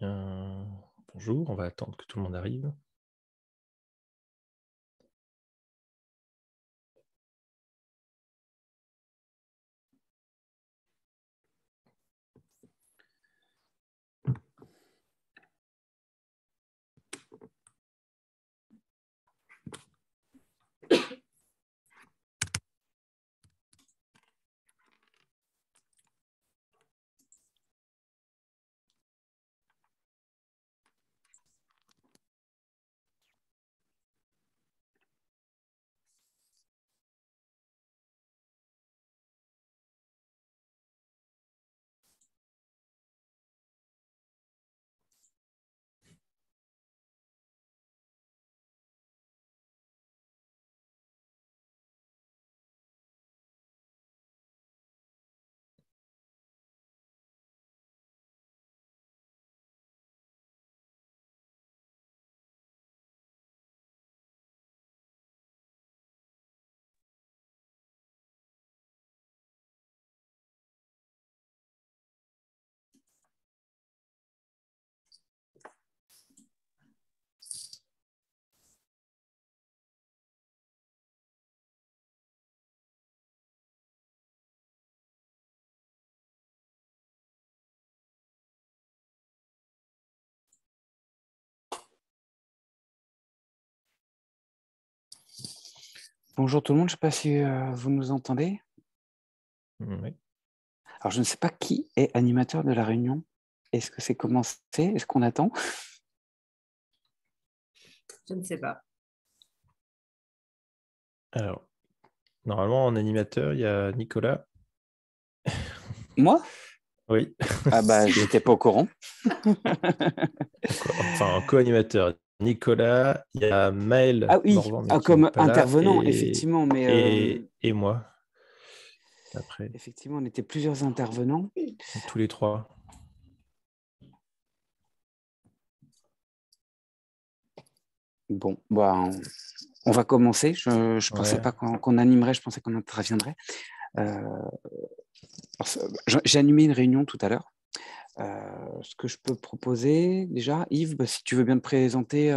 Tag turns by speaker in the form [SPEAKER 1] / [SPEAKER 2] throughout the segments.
[SPEAKER 1] bien, bonjour, on va attendre que tout le monde arrive.
[SPEAKER 2] Bonjour tout le monde, je ne sais pas si vous nous entendez.
[SPEAKER 1] Oui.
[SPEAKER 2] Alors je ne sais pas qui est animateur de la réunion. Est-ce que c'est commencé? Est-ce qu'on attend?
[SPEAKER 3] Je ne sais pas.
[SPEAKER 1] Alors, normalement, en animateur, il y a Nicolas.
[SPEAKER 2] Moi?
[SPEAKER 1] Oui.
[SPEAKER 2] Ah bah j'étais pas au courant.
[SPEAKER 1] Enfin, en co-animateur, Nicolas, il y a Maël
[SPEAKER 2] Ah oui,
[SPEAKER 1] Morvan, mais qui n'est
[SPEAKER 2] comme
[SPEAKER 1] pas là,
[SPEAKER 2] intervenant, effectivement, mais
[SPEAKER 1] et moi, après,
[SPEAKER 2] effectivement, on était plusieurs intervenants.
[SPEAKER 1] donc tous les trois.
[SPEAKER 2] Bon, bah, on va commencer. Je ne pensais pas qu'on animerait, je pensais qu'on interviendrait. J'ai animé une réunion tout à l'heure. Ce que je peux proposer, déjà, Yves, bah, si tu veux bien te présenter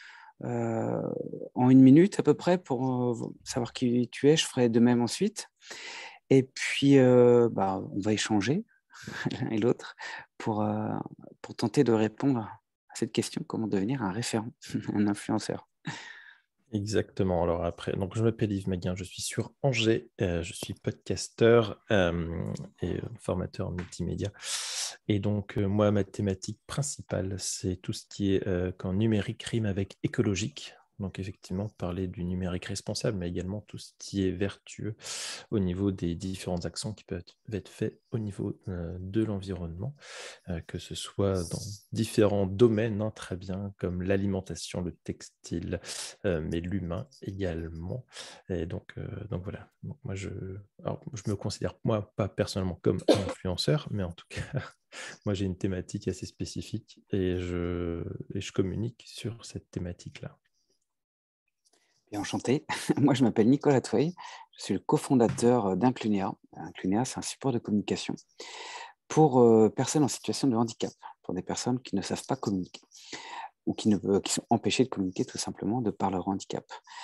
[SPEAKER 2] en 1 minute à peu près pour savoir qui tu es, je ferai de même ensuite. Et puis, bah, on va échanger l'un et l'autre pour tenter de répondre à cette question, comment devenir un référent, un influenceur.
[SPEAKER 1] Exactement. Alors après, donc je m'appelle Yves Maguin, je suis sur Angers, je suis podcasteur et formateur en multimédia. Et donc moi, ma thématique principale, c'est tout ce qui est quand numérique rime avec écologique. Donc effectivement, parler du numérique responsable, mais également tout ce qui est vertueux au niveau des différentes actions qui peuvent être faites au niveau de l'environnement, que ce soit dans différents domaines, hein, très bien, comme l'alimentation, le textile, mais l'humain également. Et donc voilà. Donc moi, je me considère, moi, pas personnellement comme influenceur, mais en tout cas, moi, j'ai une thématique assez spécifique et je communique sur cette thématique-là.
[SPEAKER 2] Bien enchanté. Moi, je m'appelle Nicolas Touey. Je suis le cofondateur d'Inclunéa. Inclunéa, c'est un support de communication pour personnes en situation de handicap, pour des personnes qui ne savent pas communiquer ou qui sont empêchées de communiquer tout simplement de par leur handicap.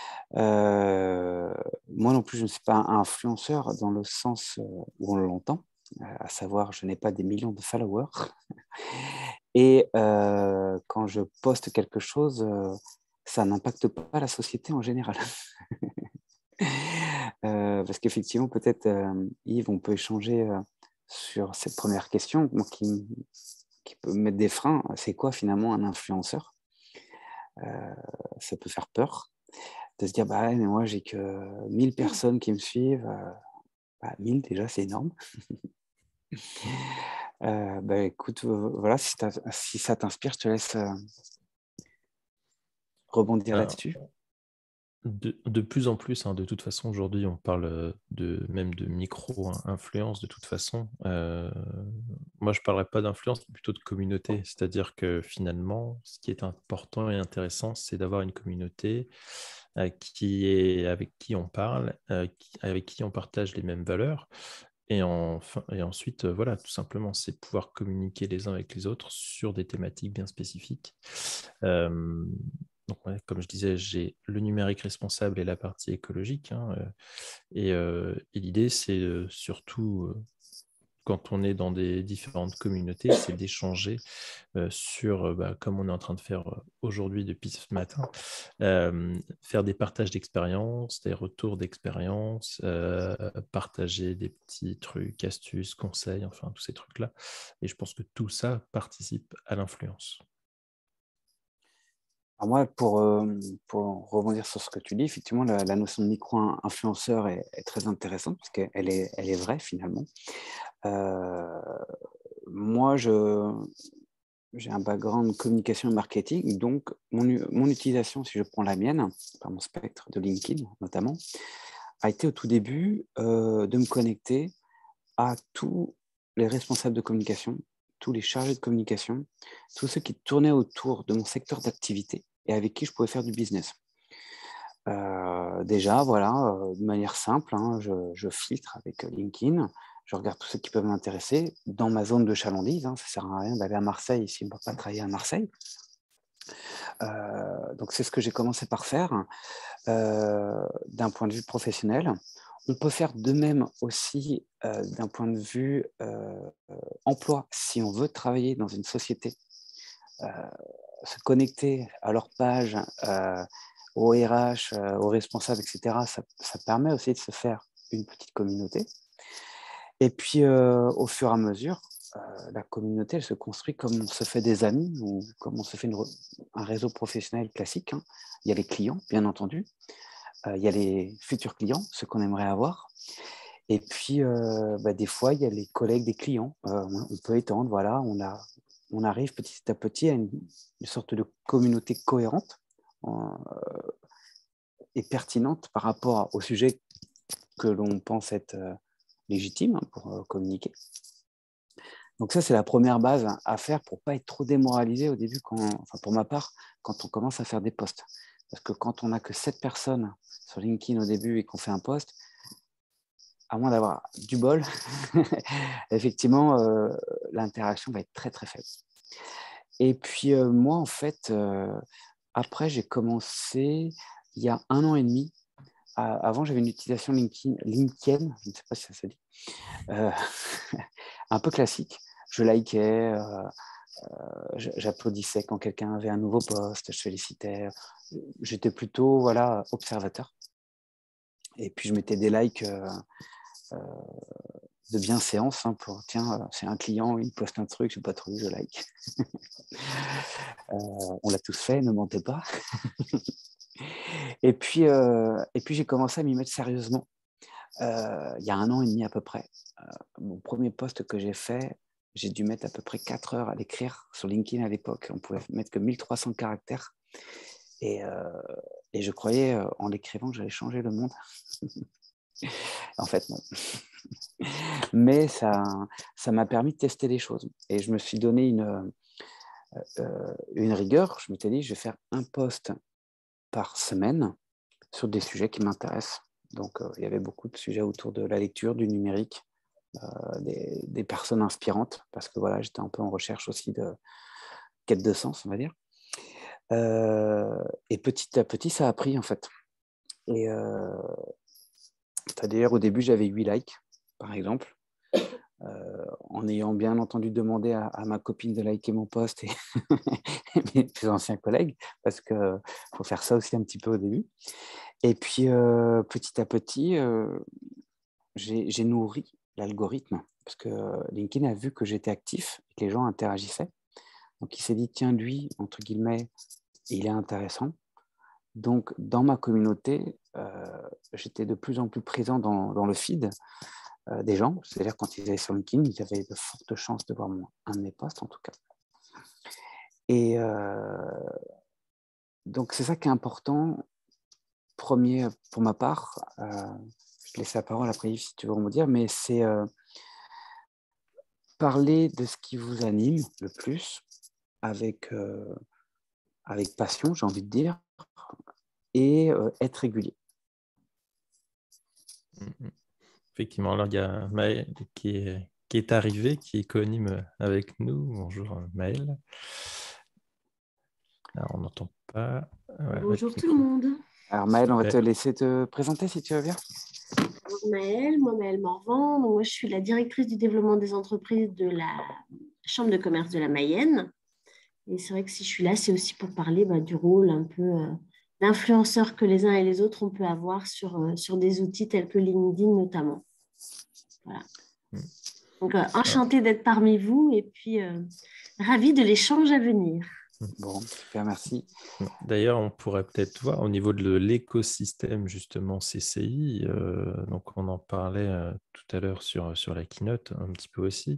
[SPEAKER 2] Moi non plus, je ne suis pas un influenceur dans le sens où on l'entend, à savoir, je n'ai pas des millions de followers. Et quand je poste quelque chose, ça n'impacte pas la société en général. Parce qu'effectivement, peut-être, Yves, on peut échanger sur cette première question moi, qui peut mettre des freins. C'est quoi finalement un influenceur? Ça peut faire peur de se dire, bah ouais, mais moi, j'ai que 1000 personnes qui me suivent. 1000 déjà, c'est énorme. Bah, écoute, voilà, si ça t'inspire, je te laisse rebondir
[SPEAKER 1] Alors,
[SPEAKER 2] là-dessus.
[SPEAKER 1] de plus en plus, hein, de toute façon, aujourd'hui, on parle même de micro-influence, de toute façon. Moi, je ne parlerai pas d'influence, mais plutôt de communauté. C'est-à-dire que finalement, ce qui est important et intéressant, c'est d'avoir une communauté avec qui on parle, avec qui on partage les mêmes valeurs. Et ensuite, voilà, tout simplement, c'est pouvoir communiquer les uns avec les autres sur des thématiques bien spécifiques. Euh, donc, ouais, comme je disais, j'ai le numérique responsable et la partie écologique, hein, et l'idée, c'est surtout, quand on est dans des différentes communautés, c'est d'échanger sur, comme on est en train de faire aujourd'hui depuis ce matin, faire des partages d'expériences, des retours d'expériences, partager des petits trucs, astuces, conseils, enfin tous ces trucs-là. Et je pense que tout ça participe à l'influence.
[SPEAKER 2] Alors moi, pour rebondir sur ce que tu dis, effectivement, la notion de micro-influenceur est très intéressante parce elle est vraie finalement. Euh, Moi, j'ai un background communication et marketing, donc mon utilisation, si je prends la mienne, par mon spectre de LinkedIn notamment, a été au tout début de me connecter à tous les responsables de communication, tous les chargés de communication, tous ceux qui tournaient autour de mon secteur d'activité et avec qui je pouvais faire du business. Déjà, voilà, de manière simple, hein, je filtre avec LinkedIn, je regarde tous ceux qui peuvent m'intéresser dans ma zone de chalandise. Hein, ça ne sert à rien d'aller à Marseille si on ne peut pas travailler à Marseille. Donc, c'est ce que j'ai commencé par faire d'un point de vue professionnel. On peut faire de même aussi d'un point de vue emploi. Si on veut travailler dans une société, se connecter à leur page, aux RH, aux responsables, etc., ça permet aussi de se faire une petite communauté. Et puis, au fur et à mesure, la communauté, elle se construit comme on se fait des amis ou comme on se fait un réseau professionnel classique. Hein. Il y a les clients, bien entendu. Il y a les futurs clients, ceux qu'on aimerait avoir. Et puis, des fois, il y a les collègues des clients. On peut étendre, voilà, on arrive petit à petit à une sorte de communauté cohérente et pertinente par rapport au sujet que l'on pense être légitime pour communiquer. Donc ça, c'est la première base à faire pour ne pas être trop démoralisé au début, pour ma part, quand on commence à faire des posts. Parce que quand on n'a que 7 personnes sur LinkedIn au début et qu'on fait un post, à moins d'avoir du bol, effectivement, l'interaction va être très, très faible. Et puis, moi, en fait, après, j'ai commencé il y a 1 an et demi. Avant, j'avais une utilisation LinkedIn, je ne sais pas si ça se dit, un peu classique. Je likais, j'applaudissais quand quelqu'un avait un nouveau post, je félicitais. J'étais plutôt voilà, observateur. Et puis, je mettais des likes de bienséance pour, tiens, c'est un client, il poste un truc, je n'ai pas trop vu, je like. On l'a tous fait, ne mentez pas. Et puis j'ai commencé à m'y mettre sérieusement il y a 1 an et demi à peu près. Mon premier post que j'ai fait, j'ai dû mettre à peu près 4 heures à l'écrire sur LinkedIn à l'époque. On pouvait mettre que 1300 caractères. Et je croyais, en l'écrivant, que j'allais changer le monde. En fait, non. Mais ça m'a permis de tester des choses. Et je me suis donné une rigueur. Je m'étais dit, je vais faire un post par semaine sur des sujets qui m'intéressent. Donc, il y avait beaucoup de sujets autour de la lecture, du numérique, des personnes inspirantes, parce que voilà, j'étais un peu en recherche aussi de quête de sens, on va dire. Et petit à petit, ça a pris, en fait. Et c'est-à-dire, au début, j'avais 8 likes, par exemple, en ayant bien entendu demandé à ma copine de liker mon post et mes plus anciens collègues, parce qu'il faut faire ça aussi un petit peu au début. Et puis, petit à petit, j'ai nourri l'algorithme, parce que LinkedIn a vu que j'étais actif et que les gens interagissaient. Donc, il s'est dit, tiens, lui, entre guillemets, il est intéressant. Donc, dans ma communauté, j'étais de plus en plus présent dans le feed des gens. C'est-à-dire, quand ils allaient sur LinkedIn, ils avaient de fortes chances de voir un de mes posts, en tout cas. Et donc, c'est ça qui est important. Premier, pour ma part, je te laisse la parole après, Yves, si tu veux me dire, mais c'est parler de ce qui vous anime le plus avec passion, j'ai envie de dire, et être régulier.
[SPEAKER 1] Effectivement, alors il y a Maël qui est arrivé, qui est co-anime avec nous. Bonjour Maël. Alors, on n'entend pas. Ouais,
[SPEAKER 3] Bonjour tout le monde.
[SPEAKER 2] Alors Maël, on va te
[SPEAKER 1] Ouais.
[SPEAKER 2] laisser te présenter si tu veux bien.
[SPEAKER 3] Bonjour Maëlle, moi Maëlle Morvan. Donc, moi, je suis la directrice du développement des entreprises de la Chambre de commerce de la Mayenne. Et c'est vrai que si je suis là, c'est aussi pour parler du rôle un peu d'influenceur que les uns et les autres on peut avoir sur des outils tels que LinkedIn notamment. Voilà. Donc, enchantée d'être parmi vous et puis ravie de l'échange à venir.
[SPEAKER 2] Bon, super, merci.
[SPEAKER 1] D'ailleurs, on pourrait peut-être voir au niveau de l'écosystème justement CCI, donc on en parlait tout à l'heure sur la keynote un petit peu aussi.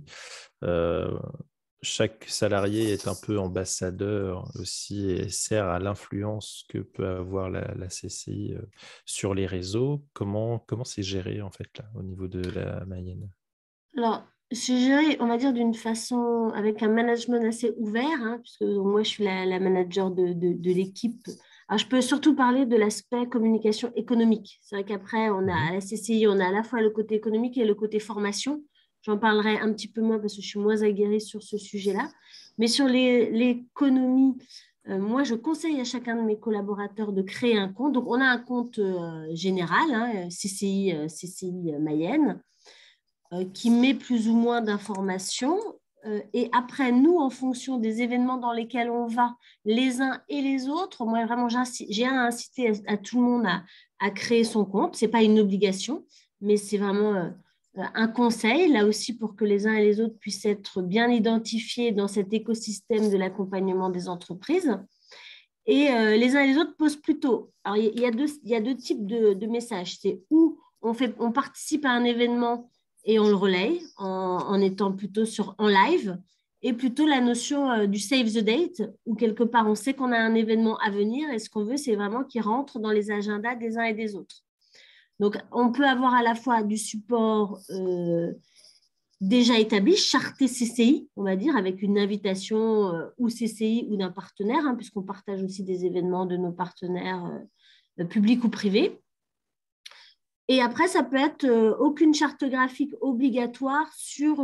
[SPEAKER 1] Chaque salarié est un peu ambassadeur aussi et sert à l'influence que peut avoir la CCI sur les réseaux. Comment c'est géré en fait là, au niveau de la Mayenne?
[SPEAKER 3] Alors, c'est géré, on va dire, d'une façon avec un management assez ouvert, hein, puisque moi, je suis la manager de l'équipe. Alors, je peux surtout parler de l'aspect communication économique. C'est vrai qu'après, on a à la CCI, on a à la fois le côté économique et le côté formation. J'en parlerai un petit peu moins parce que je suis moins aguerrie sur ce sujet-là. Mais sur l'économie, moi, je conseille à chacun de mes collaborateurs de créer un compte. Donc, on a un compte général, hein, CCI Mayenne, qui met plus ou moins d'informations. Et après, nous, en fonction des événements dans lesquels on va, les uns et les autres, moi, vraiment, j'ai incité à tout le monde à créer son compte. Ce n'est pas une obligation, mais c'est vraiment un conseil, là aussi, pour que les uns et les autres puissent être bien identifiés dans cet écosystème de l'accompagnement des entreprises. Et les uns et les autres posent plutôt. Alors, il y a deux types de messages. C'est où on participe à un événement et on le relaye en étant plutôt en live, et plutôt la notion du save the date, où quelque part on sait qu'on a un événement à venir et ce qu'on veut, c'est vraiment qu'il rentre dans les agendas des uns et des autres. Donc, on peut avoir à la fois du support déjà établi, charté CCI, on va dire, avec une invitation ou CCI ou d'un partenaire, hein, puisqu'on partage aussi des événements de nos partenaires publics ou privés. Et après, ça peut être aucune charte graphique obligatoire sur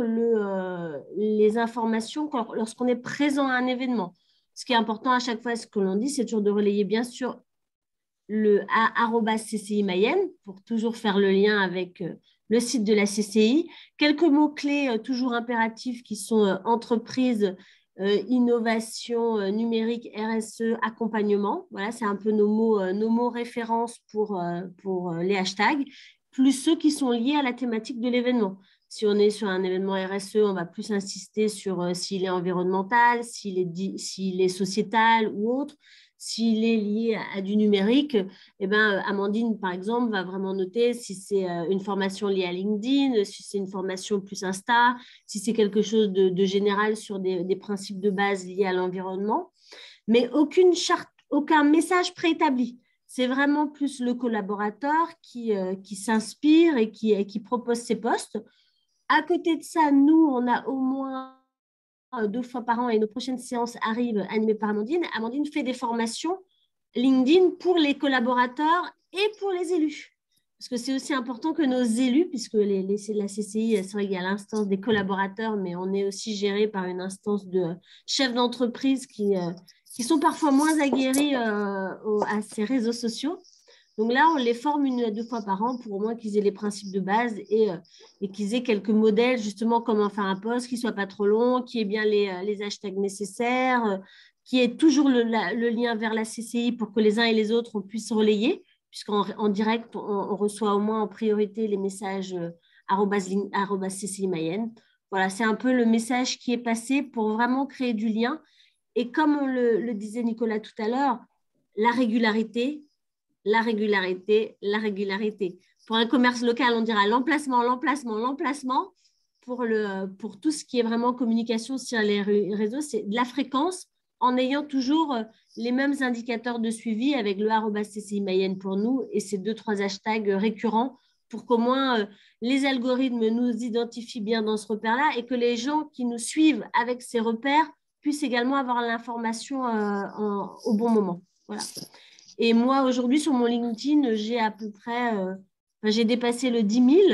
[SPEAKER 3] les informations lorsqu'on est présent à un événement. Ce qui est important à chaque fois, ce que l'on dit, c'est toujours de relayer bien sûr le @CCI Mayenne pour toujours faire le lien avec le site de la CCI. Quelques mots-clés toujours impératifs qui sont entreprise, innovation numérique, RSE, accompagnement. Voilà, c'est un peu nos mots références pour les hashtags, plus ceux qui sont liés à la thématique de l'événement. Si on est sur un événement RSE, on va plus insister sur s'il est environnemental, s'il est sociétal ou autre. S'il est lié à du numérique, eh ben, Amandine, par exemple, va vraiment noter si c'est une formation liée à LinkedIn, si c'est une formation plus Insta, si c'est quelque chose de général sur des principes de base liés à l'environnement. Mais aucune charte, aucun message préétabli. C'est vraiment plus le collaborateur qui s'inspire et qui propose ses postes. À côté de ça, nous, on a au moins 2 fois par an et nos prochaines séances arrivent animées par Amandine. Amandine fait des formations LinkedIn pour les collaborateurs et pour les élus. Parce que c'est aussi important que nos élus, puisque la CCI, c'est vrai qu'il y a l'instance des collaborateurs, mais on est aussi géré par une instance de chefs d'entreprise qui sont parfois moins aguerris à ces réseaux sociaux. Donc là, on les forme 1 à 2 fois par an pour au moins qu'ils aient les principes de base et qu'ils aient quelques modèles, justement, comment faire un post, qui ne soit pas trop long, qui ait bien les hashtags nécessaires, qui ait toujours le lien vers la CCI pour que les uns et les autres on puisse relayer, puisqu'en direct, on reçoit au moins en priorité les messages @CCI Mayenne. Voilà, c'est un peu le message qui est passé pour vraiment créer du lien. Et comme on le disait Nicolas tout à l'heure, la régularité, la régularité, la régularité. Pour un commerce local, on dira l'emplacement, l'emplacement, l'emplacement. Pour tout ce qui est vraiment communication sur les réseaux, c'est de la fréquence en ayant toujours les mêmes indicateurs de suivi avec le @CCI Mayenne pour nous et ces 2-3 hashtags récurrents pour qu'au moins les algorithmes nous identifient bien dans ce repère-là et que les gens qui nous suivent avec ces repères puissent également avoir l'information au bon moment. Voilà. Et moi, aujourd'hui, sur mon LinkedIn, j'ai à peu près, j'ai dépassé le 10 000.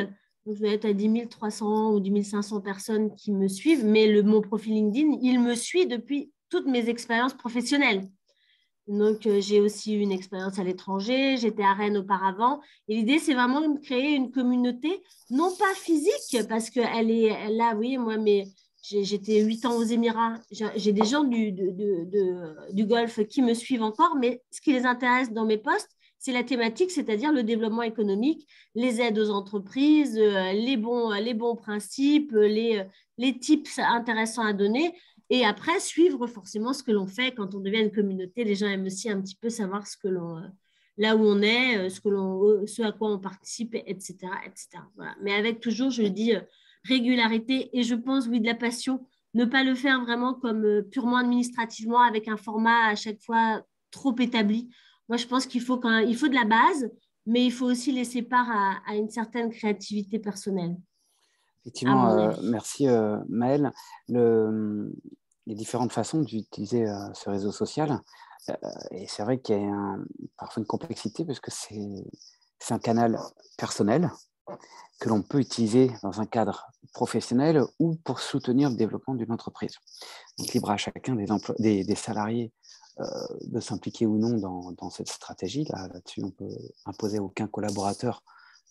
[SPEAKER 3] Donc, je vais être à 10 300 ou 10 500 personnes qui me suivent, mais mon profil LinkedIn, il me suit depuis toutes mes expériences professionnelles. Donc, j'ai aussi eu une expérience à l'étranger, j'étais à Rennes auparavant. Et l'idée, c'est vraiment de créer une communauté, non pas physique, parce qu'elle est là, oui, moi, mais j'étais 8 ans aux Émirats. J'ai des gens du Golfe qui me suivent encore, mais ce qui les intéresse dans mes posts, c'est la thématique, c'est-à-dire le développement économique, les aides aux entreprises, les bons principes, les tips intéressants à donner. Et après, suivre forcément ce que l'on fait quand on devient une communauté. Les gens aiment aussi un petit peu savoir là où on est, ce à quoi on participe, etc. etc. Voilà. Mais avec toujours, je le dis, régularité et je pense, oui, de la passion. Ne pas le faire vraiment comme purement administrativement avec un format à chaque fois trop établi. Moi, je pense qu'il faut de la base, mais il faut aussi laisser part à une certaine créativité personnelle, à mon
[SPEAKER 2] Effectivement,
[SPEAKER 3] avis.
[SPEAKER 2] merci Maëlle. Les différentes façons d'utiliser ce réseau social, et c'est vrai qu'il y a parfois une complexité parce que c'est un canal personnel que l'on peut utiliser dans un cadre professionnel ou pour soutenir le développement d'une entreprise. Donc, libre à chacun des salariés de s'impliquer ou non dans cette stratégie. Là-dessus, on peut imposer à aucun collaborateur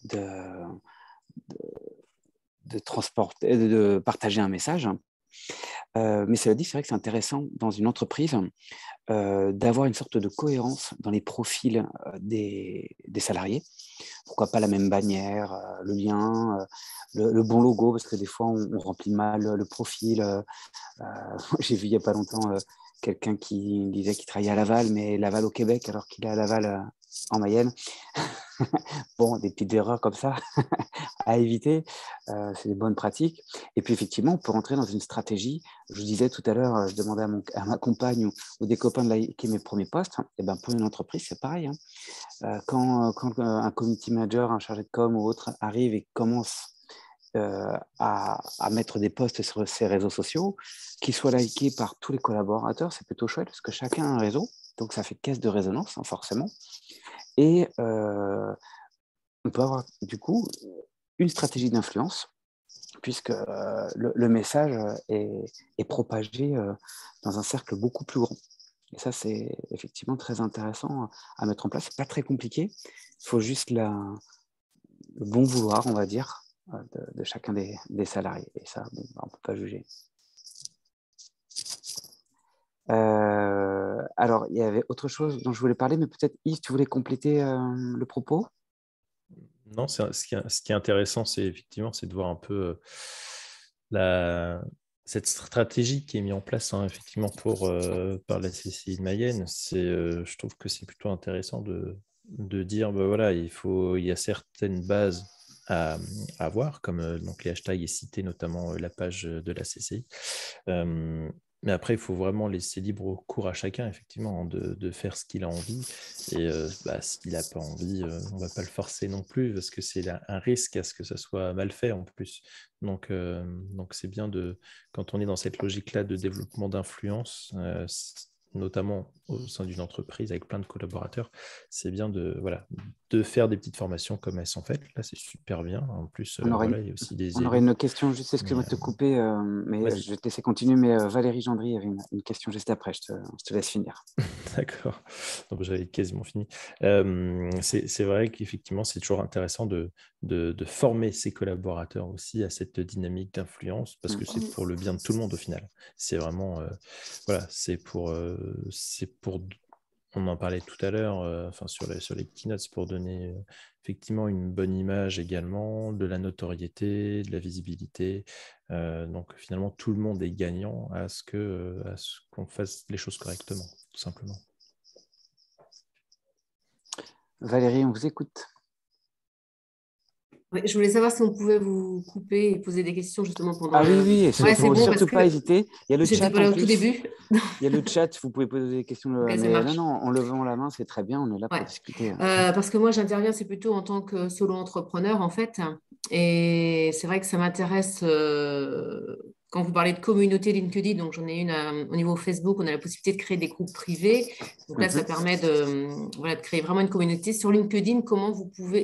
[SPEAKER 2] de partager un message. Mais cela dit, c'est vrai que c'est intéressant dans une entreprise d'avoir une sorte de cohérence dans les profils des salariés. Pourquoi pas la même bannière, le lien, le bon logo, parce que des fois, on remplit mal le profil. J'ai vu il n'y a pas longtemps quelqu'un qui disait qu'il travaillait à Laval, mais Laval au Québec, alors qu'il est à Laval en Mayenne. Bon, des petites erreurs comme ça à éviter, c'est des bonnes pratiques. Et puis effectivement, on peut rentrer dans une stratégie. Je disais tout à l'heure, je demandais à ma compagne ou des copains de liker mes premiers posts. Et ben pour une entreprise, c'est pareil. Quand un community manager, un chargé de com ou autre arrive et commence à mettre des posts sur ses réseaux sociaux, qu'ils soient likés par tous les collaborateurs, c'est plutôt chouette parce que chacun a un réseau. Donc ça fait caisse de résonance, forcément. Et on peut avoir du coup une stratégie d'influence, puisque le message est propagé dans un cercle beaucoup plus grand. Et ça, c'est effectivement très intéressant à mettre en place. Ce n'est pas très compliqué. Il faut juste le bon vouloir, on va dire, de chacun des salariés. Et ça, bon, on ne peut pas juger. Alors, il y avait autre chose dont je voulais parler, mais peut-être Yves, tu voulais compléter le propos ?
[SPEAKER 1] Non, ce qui est intéressant, c'est effectivement de voir un peu cette stratégie qui est mise en place effectivement par la CCI de Mayenne. Je trouve que c'est plutôt intéressant de dire, voilà, il y a certaines bases à avoir, comme donc les hashtags est cité, notamment la page de la CCI. Mais après, il faut vraiment laisser libre cours à chacun, effectivement, de faire ce qu'il a envie. Et s'il n'a pas envie, on ne va pas le forcer non plus, parce que c'est un risque à ce que ça soit mal fait en plus. Donc c'est bien quand on est dans cette logique-là de développement d'influence, notamment au sein d'une entreprise avec plein de collaborateurs, c'est bien de faire des petites formations comme elles sont faites. Là, c'est super bien. En plus, il y a aussi des
[SPEAKER 2] on aurait
[SPEAKER 1] élus.
[SPEAKER 2] une question, juste excuse-moi de te couper, mais je vais te laisser continuer. Mais Valérie Gendry avait une question juste après, je te laisse finir.
[SPEAKER 1] D'accord, donc j'avais quasiment fini. C'est vrai qu'effectivement, c'est toujours intéressant de former ses collaborateurs aussi à cette dynamique d'influence, parce que c'est pour le bien de tout le monde au final. C'est vraiment, c'est pour, on en parlait tout à l'heure, sur les keynotes, pour donner effectivement une bonne image également, de la notoriété, de la visibilité. Donc finalement, tout le monde est gagnant à ce qu'on fasse les choses correctement, tout simplement.
[SPEAKER 2] Valérie, on vous écoute.
[SPEAKER 4] Ouais, je voulais savoir si on pouvait vous couper et poser des questions justement pendant.
[SPEAKER 2] Ah oui, il ne faut surtout pas
[SPEAKER 4] que
[SPEAKER 2] hésiter. Il y a le chat
[SPEAKER 4] pas là
[SPEAKER 2] en
[SPEAKER 4] au
[SPEAKER 2] plus.
[SPEAKER 4] tout début.
[SPEAKER 2] Il y a le chat, vous pouvez poser des questions.
[SPEAKER 4] Okay,
[SPEAKER 2] mais non, en levant la main, c'est très bien. On est là pour discuter.
[SPEAKER 4] Parce que moi, j'interviens, c'est plutôt en tant que solo-entrepreneur en fait. Et c'est vrai que ça m'intéresse. Quand vous parlez de communauté LinkedIn, donc j'en ai une au niveau Facebook, on a la possibilité de créer des groupes privés. Donc là, ça permet de créer vraiment une communauté. Sur LinkedIn, comment vous pouvez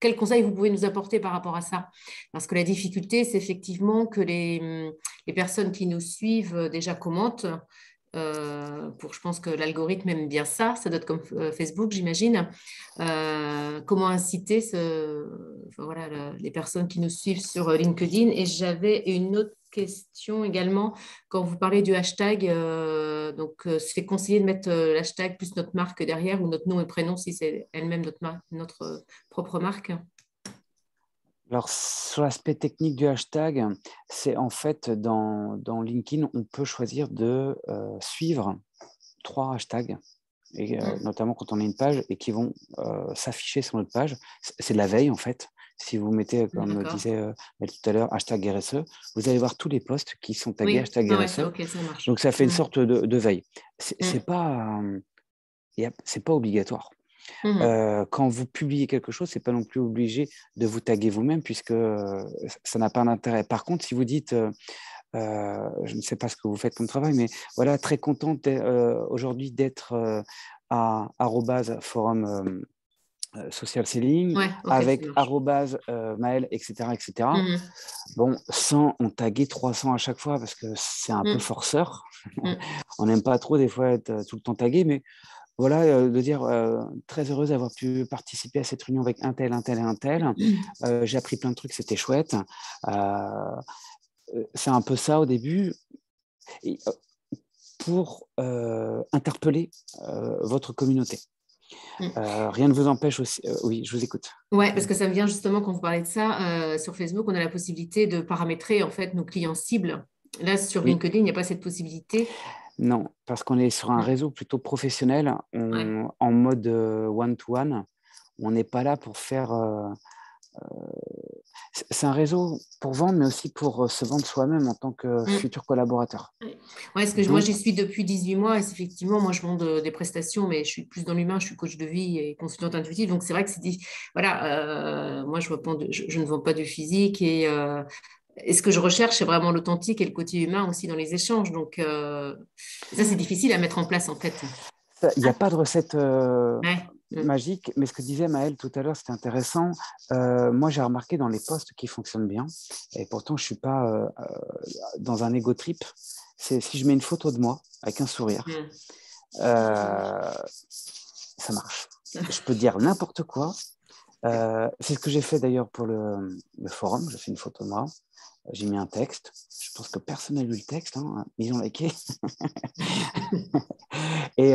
[SPEAKER 4] quel conseil vous pouvez nous apporter par rapport à ça? Parce que la difficulté, c'est effectivement que les personnes qui nous suivent déjà commentent. Je pense que l'algorithme aime bien ça. Ça doit être comme Facebook, j'imagine. Comment inciter les personnes qui nous suivent sur LinkedIn? Et j'avais une autre question également. Quand vous parlez du hashtag, c'est conseillé de mettre l'hashtag plus notre marque derrière ou notre nom et prénom si c'est elle-même notre propre marque.
[SPEAKER 2] Alors, sur l'aspect technique du hashtag, c'est en fait dans LinkedIn, on peut choisir de suivre 3 hashtags, et, notamment quand on a une page et qui vont s'afficher sur notre page. C'est de la veille en fait. Si vous mettez, comme disait tout à l'heure, hashtag RSE, vous allez voir tous les posts qui sont tagués hashtag RSE.
[SPEAKER 4] Okay, ça marche.
[SPEAKER 2] Donc, ça fait une sorte de veille. C'est pas obligatoire. Quand vous publiez quelque chose, ce n'est pas non plus obligé de vous taguer vous-même puisque ça n'a pas d'intérêt. Par contre, si vous dites, je ne sais pas ce que vous faites comme travail, mais voilà, très contente aujourd'hui d'être à @forum social selling, avec @Maëlle, etc. etc. Bon, sans en taguer 300 à chaque fois parce que c'est un peu forceur. On n'aime pas trop des fois être tout le temps tagué, mais voilà, de dire très heureuse d'avoir pu participer à cette réunion avec un tel, un tel et un tel. J'ai appris plein de trucs, c'était chouette. C'est un peu ça au début. Et, pour interpeller votre communauté. Rien ne vous empêche aussi. Oui, je vous écoute.
[SPEAKER 4] Oui, parce que ça me vient justement quand vous parlez de ça. Sur Facebook, on a la possibilité de paramétrer en fait nos clients cibles. Là, sur LinkedIn, il n'y a pas cette possibilité.
[SPEAKER 2] Non, parce qu'on est sur un réseau plutôt professionnel, en mode one-to-one. On n'est pas là pour faire... c'est un réseau pour vendre, mais aussi pour se vendre soi-même en tant que futur collaborateur.
[SPEAKER 4] Oui, parce que moi, j'y suis depuis 18 mois et effectivement, moi, je vends des prestations, mais je suis plus dans l'humain, je suis coach de vie et consultante intuitive. Donc, c'est vrai que c'est dit, voilà, moi, je ne vends pas du physique et ce que je recherche, c'est vraiment l'authentique et le côté humain aussi dans les échanges. Donc, ça, c'est difficile à mettre en place, en fait.
[SPEAKER 2] Il n'y a pas de recette magique, mais ce que disait Maëlle tout à l'heure, c'était intéressant. Moi, j'ai remarqué dans les posts qui fonctionnent bien, et pourtant, je ne suis pas dans un ego trip. C'est si je mets une photo de moi avec un sourire, ça marche. Je peux dire n'importe quoi. C'est ce que j'ai fait d'ailleurs pour le forum. J'ai fait une photo de moi. J'ai mis un texte. Je pense que personne n'a lu le texte. Hein. Ils ont liké. Et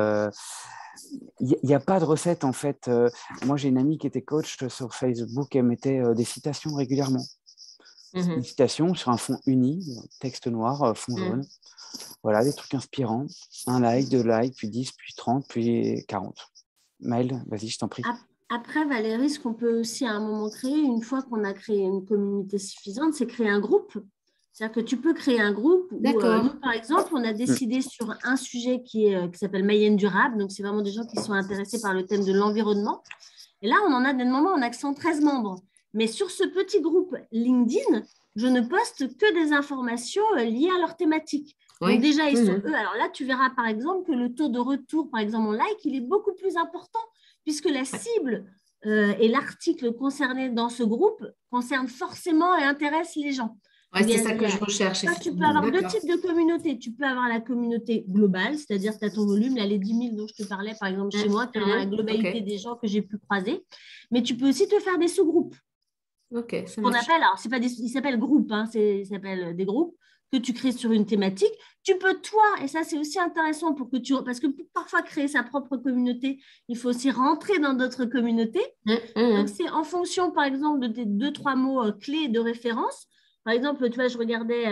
[SPEAKER 2] il n'y a pas de recette en fait. Moi, j'ai une amie qui était coach sur Facebook. Elle mettait des citations régulièrement. Une citation sur un fond uni, texte noir, fond jaune. Voilà, des trucs inspirants. Un like, 2 likes, puis 10, puis 30, puis 40. Maëlle, vas-y, je t'en prie.
[SPEAKER 3] Après, Valérie, ce qu'on peut aussi à un moment créer, une fois qu'on a créé une communauté suffisante, c'est créer un groupe. C'est-à-dire que tu peux créer un groupe où, nous, par exemple, on a décidé sur un sujet qui s'appelle Mayenne durable. Donc, c'est vraiment des gens qui sont intéressés par le thème de l'environnement. Et là, on en a des moments, on a 113 membres. Mais sur ce petit groupe LinkedIn, je ne poste que des informations liées à leur thématique. Donc déjà, ils sont eux. Alors là, tu verras par exemple que le taux de retour, par exemple en like, il est beaucoup plus important puisque la cible et l'article concerné dans ce groupe concerne forcément et intéresse les gens.
[SPEAKER 4] Ouais, c'est ça que je recherche.
[SPEAKER 3] Tu peux avoir 2 types de communautés. Tu peux avoir la communauté globale, c'est-à-dire que tu as ton volume, là, les 10 000 dont je te parlais, par exemple, chez moi, qui est la globalité des gens que j'ai pu croiser. Mais tu peux aussi te faire des sous-groupes.
[SPEAKER 4] Ok, ça
[SPEAKER 3] qu'on appelle, alors, c'est pas ils s'appellent groupes, hein, ils s'appellent des groupes que tu crées sur une thématique. Tu peux, toi, et ça, c'est aussi intéressant parce que pour parfois créer sa propre communauté, il faut aussi rentrer dans d'autres communautés. Donc, c'est en fonction, par exemple, de tes 2-3 mots clés de référence. Par exemple, tu vois, je regardais,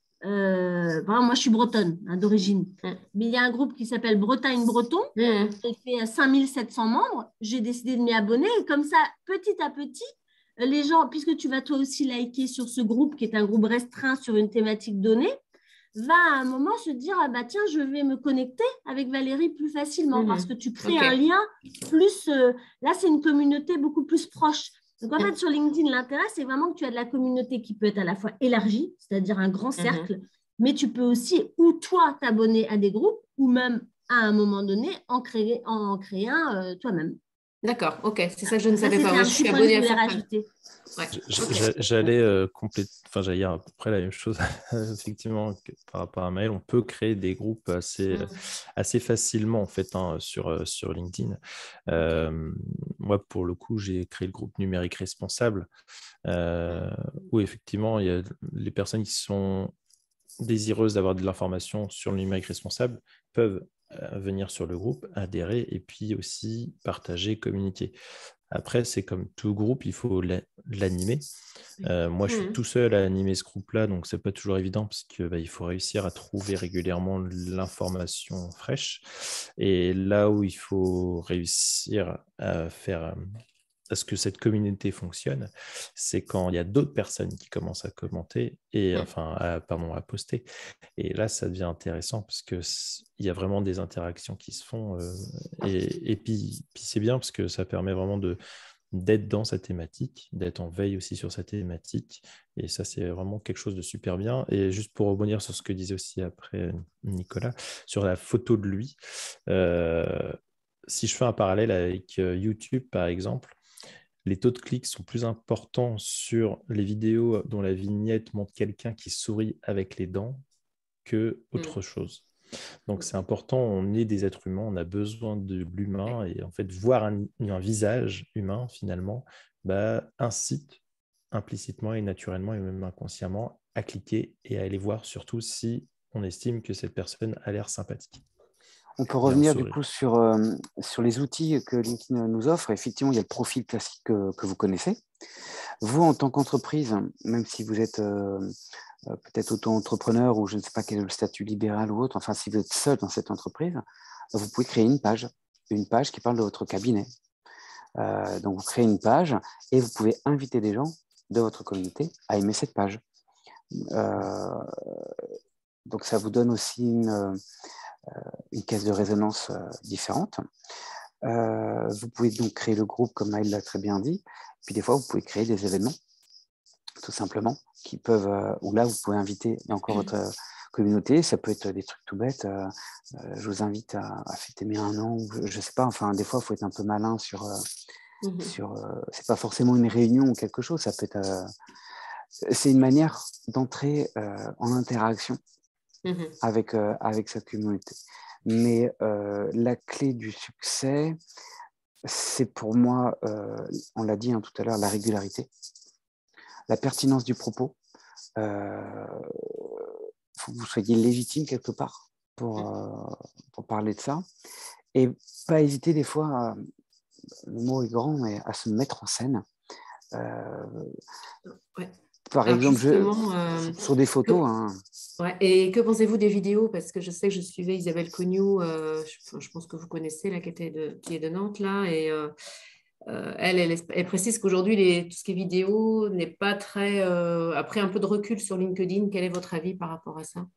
[SPEAKER 3] moi, je suis bretonne d'origine, mais il y a un groupe qui s'appelle Bretagne Breton, qui fait 5700 membres. J'ai décidé de m'y abonner et comme ça, petit à petit, les gens, puisque tu vas toi aussi liker sur ce groupe qui est un groupe restreint sur une thématique donnée, va à un moment se dire ah bah tiens, je vais me connecter avec Valérie plus facilement parce que tu crées un lien plus. Là, c'est une communauté beaucoup plus proche. Donc en fait, sur LinkedIn, l'intérêt, c'est vraiment que tu as de la communauté qui peut être à la fois élargie, c'est-à-dire un grand cercle, mais tu peux aussi ou toi t'abonner à des groupes ou même à un moment donné en créer un toi-même.
[SPEAKER 4] D'accord, ok, c'est ça que je ne
[SPEAKER 3] Ça,
[SPEAKER 4] savais pas.
[SPEAKER 3] c'était
[SPEAKER 4] Moi,
[SPEAKER 3] un
[SPEAKER 4] je suis
[SPEAKER 3] petit point que je
[SPEAKER 4] abonnée à
[SPEAKER 3] voulais
[SPEAKER 4] certains.
[SPEAKER 3] rajouter.
[SPEAKER 4] Ouais,
[SPEAKER 1] J'allais compléter, enfin, j'allais dire à peu près la même chose, effectivement, par rapport à Maël. On peut créer des groupes assez facilement, en fait, hein, sur LinkedIn. Moi, pour le coup, j'ai créé le groupe numérique responsable, où effectivement, il y a les personnes qui sont désireuses d'avoir de l'information sur le numérique responsable peuvent venir sur le groupe, adhérer et puis aussi partager, communiquer. Après, c'est comme tout groupe, il faut l'animer. Moi, je suis tout seul à animer ce groupe-là, donc c'est pas toujours évident parce que il faut réussir à trouver régulièrement l'information fraîche. Et là où il faut réussir à faire à ce que cette communauté fonctionne, c'est quand il y a d'autres personnes qui commencent à commenter et enfin, à poster. Et là, ça devient intéressant parce que il y a vraiment des interactions qui se font. Et puis c'est bien parce que ça permet vraiment d'être dans sa thématique, d'être en veille aussi sur sa thématique. Et ça, c'est vraiment quelque chose de super bien. Et juste pour rebondir sur ce que disait aussi après Nicolas, sur la photo de lui, si je fais un parallèle avec YouTube, par exemple, les taux de clics sont plus importants sur les vidéos dont la vignette montre quelqu'un qui sourit avec les dents que autre chose. Donc, c'est important, on est des êtres humains, on a besoin de l'humain et en fait, voir un visage humain, finalement, incite implicitement et naturellement et même inconsciemment à cliquer et à aller voir, surtout si on estime que cette personne a l'air sympathique.
[SPEAKER 2] On peut
[SPEAKER 1] Il y a un
[SPEAKER 2] revenir du
[SPEAKER 1] sourire.
[SPEAKER 2] coup sur les outils que LinkedIn nous offre. Effectivement, il y a le profil classique que vous connaissez. Vous, en tant qu'entreprise, même si vous êtes peut-être auto-entrepreneur ou je ne sais pas quel est le statut libéral ou autre, enfin, si vous êtes seul dans cette entreprise, vous pouvez créer une page qui parle de votre cabinet. Donc, vous créez une page et vous pouvez inviter des gens de votre communauté à aimer cette page. Donc, ça vous donne aussi une caisse de résonance différente. Vous pouvez donc créer le groupe, comme Maël l'a très bien dit. Puis des fois, vous pouvez créer des événements, tout simplement, qui peuvent, où là, vous pouvez inviter encore votre communauté. Ça peut être des trucs tout bêtes. Je vous invite à fêter mes 1 an. Je ne sais pas, enfin, des fois, il faut être un peu malin sur... c'est pas forcément une réunion ou quelque chose. Ça peut être... c'est une manière d'entrer en interaction avec cette communauté. Mais la clé du succès, c'est pour moi, on l'a dit tout à l'heure, la régularité, la pertinence du propos. Il faut que vous soyez légitime quelque part pour parler de ça. Et pas hésiter des fois, le mot est grand, mais à se mettre en scène. Par
[SPEAKER 4] Alors
[SPEAKER 2] exemple, sur des photos.
[SPEAKER 4] Ouais. Et que pensez-vous des vidéos? Parce que je sais que je suivais Isabelle Cognou, je pense que vous connaissez, là, qui est de Nantes, là, et elle précise qu'aujourd'hui, tout ce qui est vidéo n'est pas très... a pris un peu de recul sur LinkedIn. Quel est votre avis par rapport à ça?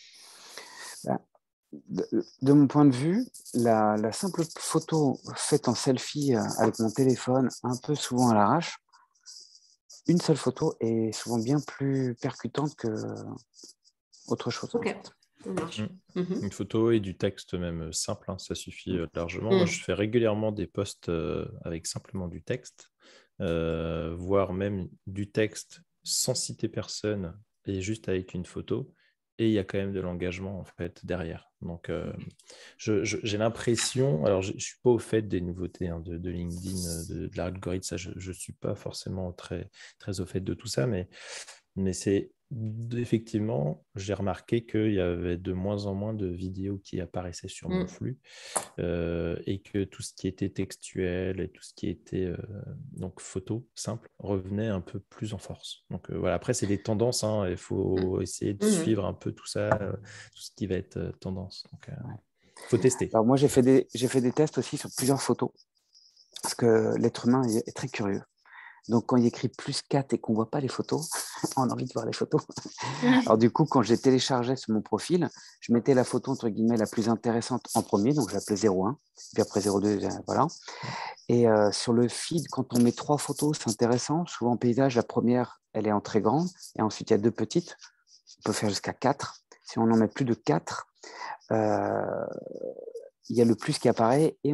[SPEAKER 2] De mon point de vue, la simple photo faite en selfie avec mon téléphone, un peu souvent à l'arrache, une seule photo est souvent bien plus percutante qu'autre chose.
[SPEAKER 4] Ok, ça marche.
[SPEAKER 1] Une photo et du texte même simple, hein, ça suffit largement. Moi, je fais régulièrement des posts avec simplement du texte, voire même du texte sans citer personne et juste avec une photo. Et il y a quand même de l'engagement en fait derrière. Donc, j'ai l'impression, alors je ne suis pas au fait des nouveautés de LinkedIn, de l'algorithme, ça, je ne suis pas forcément très, très au fait de tout ça, mais c'est effectivement, j'ai remarqué qu'il y avait de moins en moins de vidéos qui apparaissaient sur mon flux et que tout ce qui était textuel et tout ce qui était donc photo simple revenait un peu plus en force. Donc voilà, après, c'est des tendances, hein, il faut essayer de suivre un peu tout ça, tout ce qui va être tendance. Donc, faut tester.
[SPEAKER 2] Alors moi, j'ai fait des tests aussi sur plusieurs photos parce que l'être humain est très curieux. Donc, quand il écrit +4 et qu'on ne voit pas les photos, on a envie de voir les photos. Alors, du coup, quand j'ai téléchargé sur mon profil, je mettais la photo, entre guillemets, la plus intéressante en premier. Donc, je l'appelais 01. Puis après 02, voilà. Et sur le feed, quand on met 3 photos, c'est intéressant. Souvent, en paysage, la première, elle est en très grande. Et ensuite, il y a 2 petites. On peut faire jusqu'à 4. Si on en met plus de 4, il y a le plus qui apparaît et on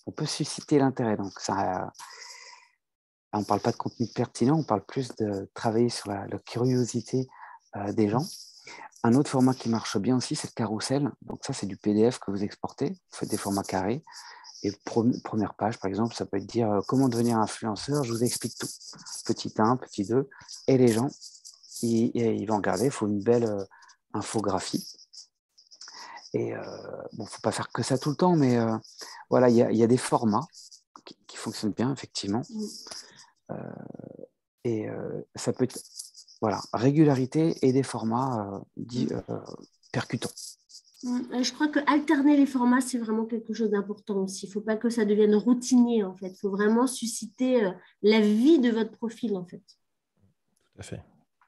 [SPEAKER 2] on peut susciter l'intérêt. Donc, ça, on ne parle pas de contenu pertinent, on parle plus de travailler sur la curiosité des gens. Un autre format qui marche bien aussi, c'est le carrousel. Donc ça, c'est du PDF que vous exportez. Vous faites des formats carrés. Et première page, par exemple, ça peut être dire comment devenir influenceur. Je vous explique tout. Petit 1, petit 2. Et les gens, ils vont regarder. Il faut une belle infographie. Et bon, il ne faut pas faire que ça tout le temps, mais voilà, il y a des formats qui fonctionnent bien, effectivement. Et ça peut être voilà, régularité et des formats percutants.
[SPEAKER 3] Je crois que alterner les formats, c'est vraiment quelque chose d'important aussi. Il ne faut pas que ça devienne routinier, en fait. Il faut vraiment susciter la vie de votre profil, en fait.
[SPEAKER 1] Tout à fait.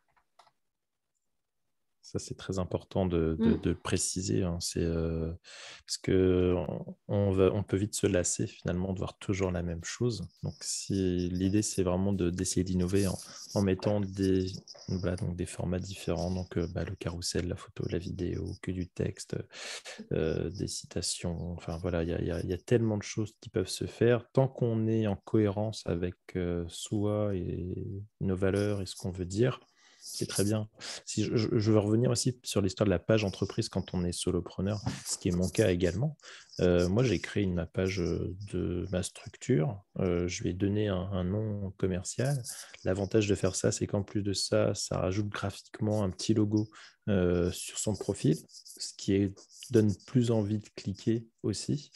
[SPEAKER 1] Ça, c'est très important de préciser. Hein. Parce qu'on peut vite se lasser finalement de voir toujours la même chose. Donc, l'idée, c'est vraiment d'essayer d'innover en mettant donc des formats différents. Donc, le carrousel, la photo, la vidéo, que du texte, des citations. Enfin, voilà, il y a tellement de choses qui peuvent se faire. Tant qu'on est en cohérence avec soi et nos valeurs et ce qu'on veut dire, c'est très bien. Si je veux revenir aussi sur l'histoire de la page entreprise quand on est solopreneur, ce qui est mon cas également. Moi, j'ai créé ma page de ma structure. Je lui ai donné un nom commercial. L'avantage de faire ça, c'est qu'en plus de ça, ça rajoute graphiquement un petit logo sur son profil, ce qui donne plus envie de cliquer aussi.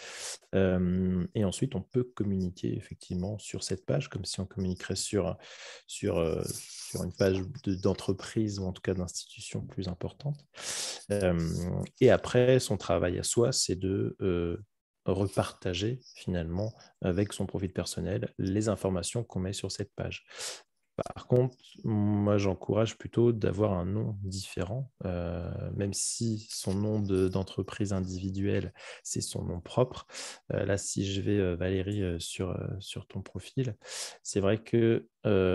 [SPEAKER 1] Et ensuite, on peut communiquer effectivement sur cette page, comme si on communiquerait sur une page d'entreprise ou en tout cas d'institution plus importante. Et après, son travail à soi, c'est de repartager finalement avec son profil personnel les informations qu'on met sur cette page. Par contre, moi, j'encourage plutôt d'avoir un nom différent, même si son nom d'entreprise individuelle, c'est son nom propre. Là, si je vais, Valérie, sur ton profil, c'est vrai que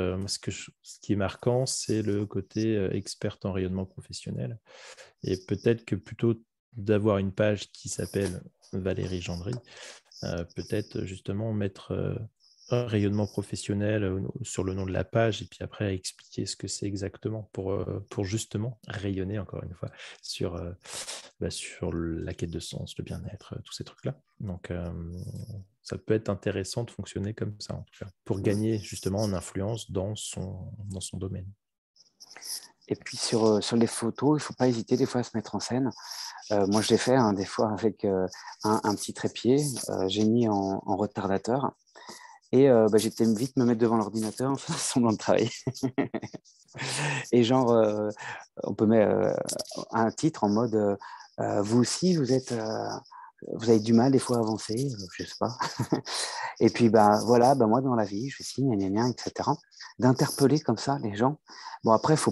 [SPEAKER 1] ce qui est marquant, c'est le côté experte en rayonnement professionnel. Et peut-être que plutôt d'avoir une page qui s'appelle Valérie Gendry, peut-être justement mettre un rayonnement professionnel sur le nom de la page et puis après expliquer ce que c'est exactement pour justement rayonner encore une fois sur la quête de sens, le bien-être, tous ces trucs-là. Donc ça peut être intéressant de fonctionner comme ça en tout cas, pour gagner justement en influence dans son domaine.
[SPEAKER 2] Et puis sur les photos, il ne faut pas hésiter des fois à se mettre en scène. Moi, je l'ai fait des fois avec un petit trépied. J'ai mis en retardateur. Et j'étais vite me mettre devant l'ordinateur en faisant semblant de travailler. Et genre, on peut mettre un titre en mode vous aussi, vous avez du mal des fois à avancer, je sais pas. Et puis, voilà, moi, dans la vie, je fais ci, gna, gna, etc. D'interpeller comme ça les gens. Bon, après, faut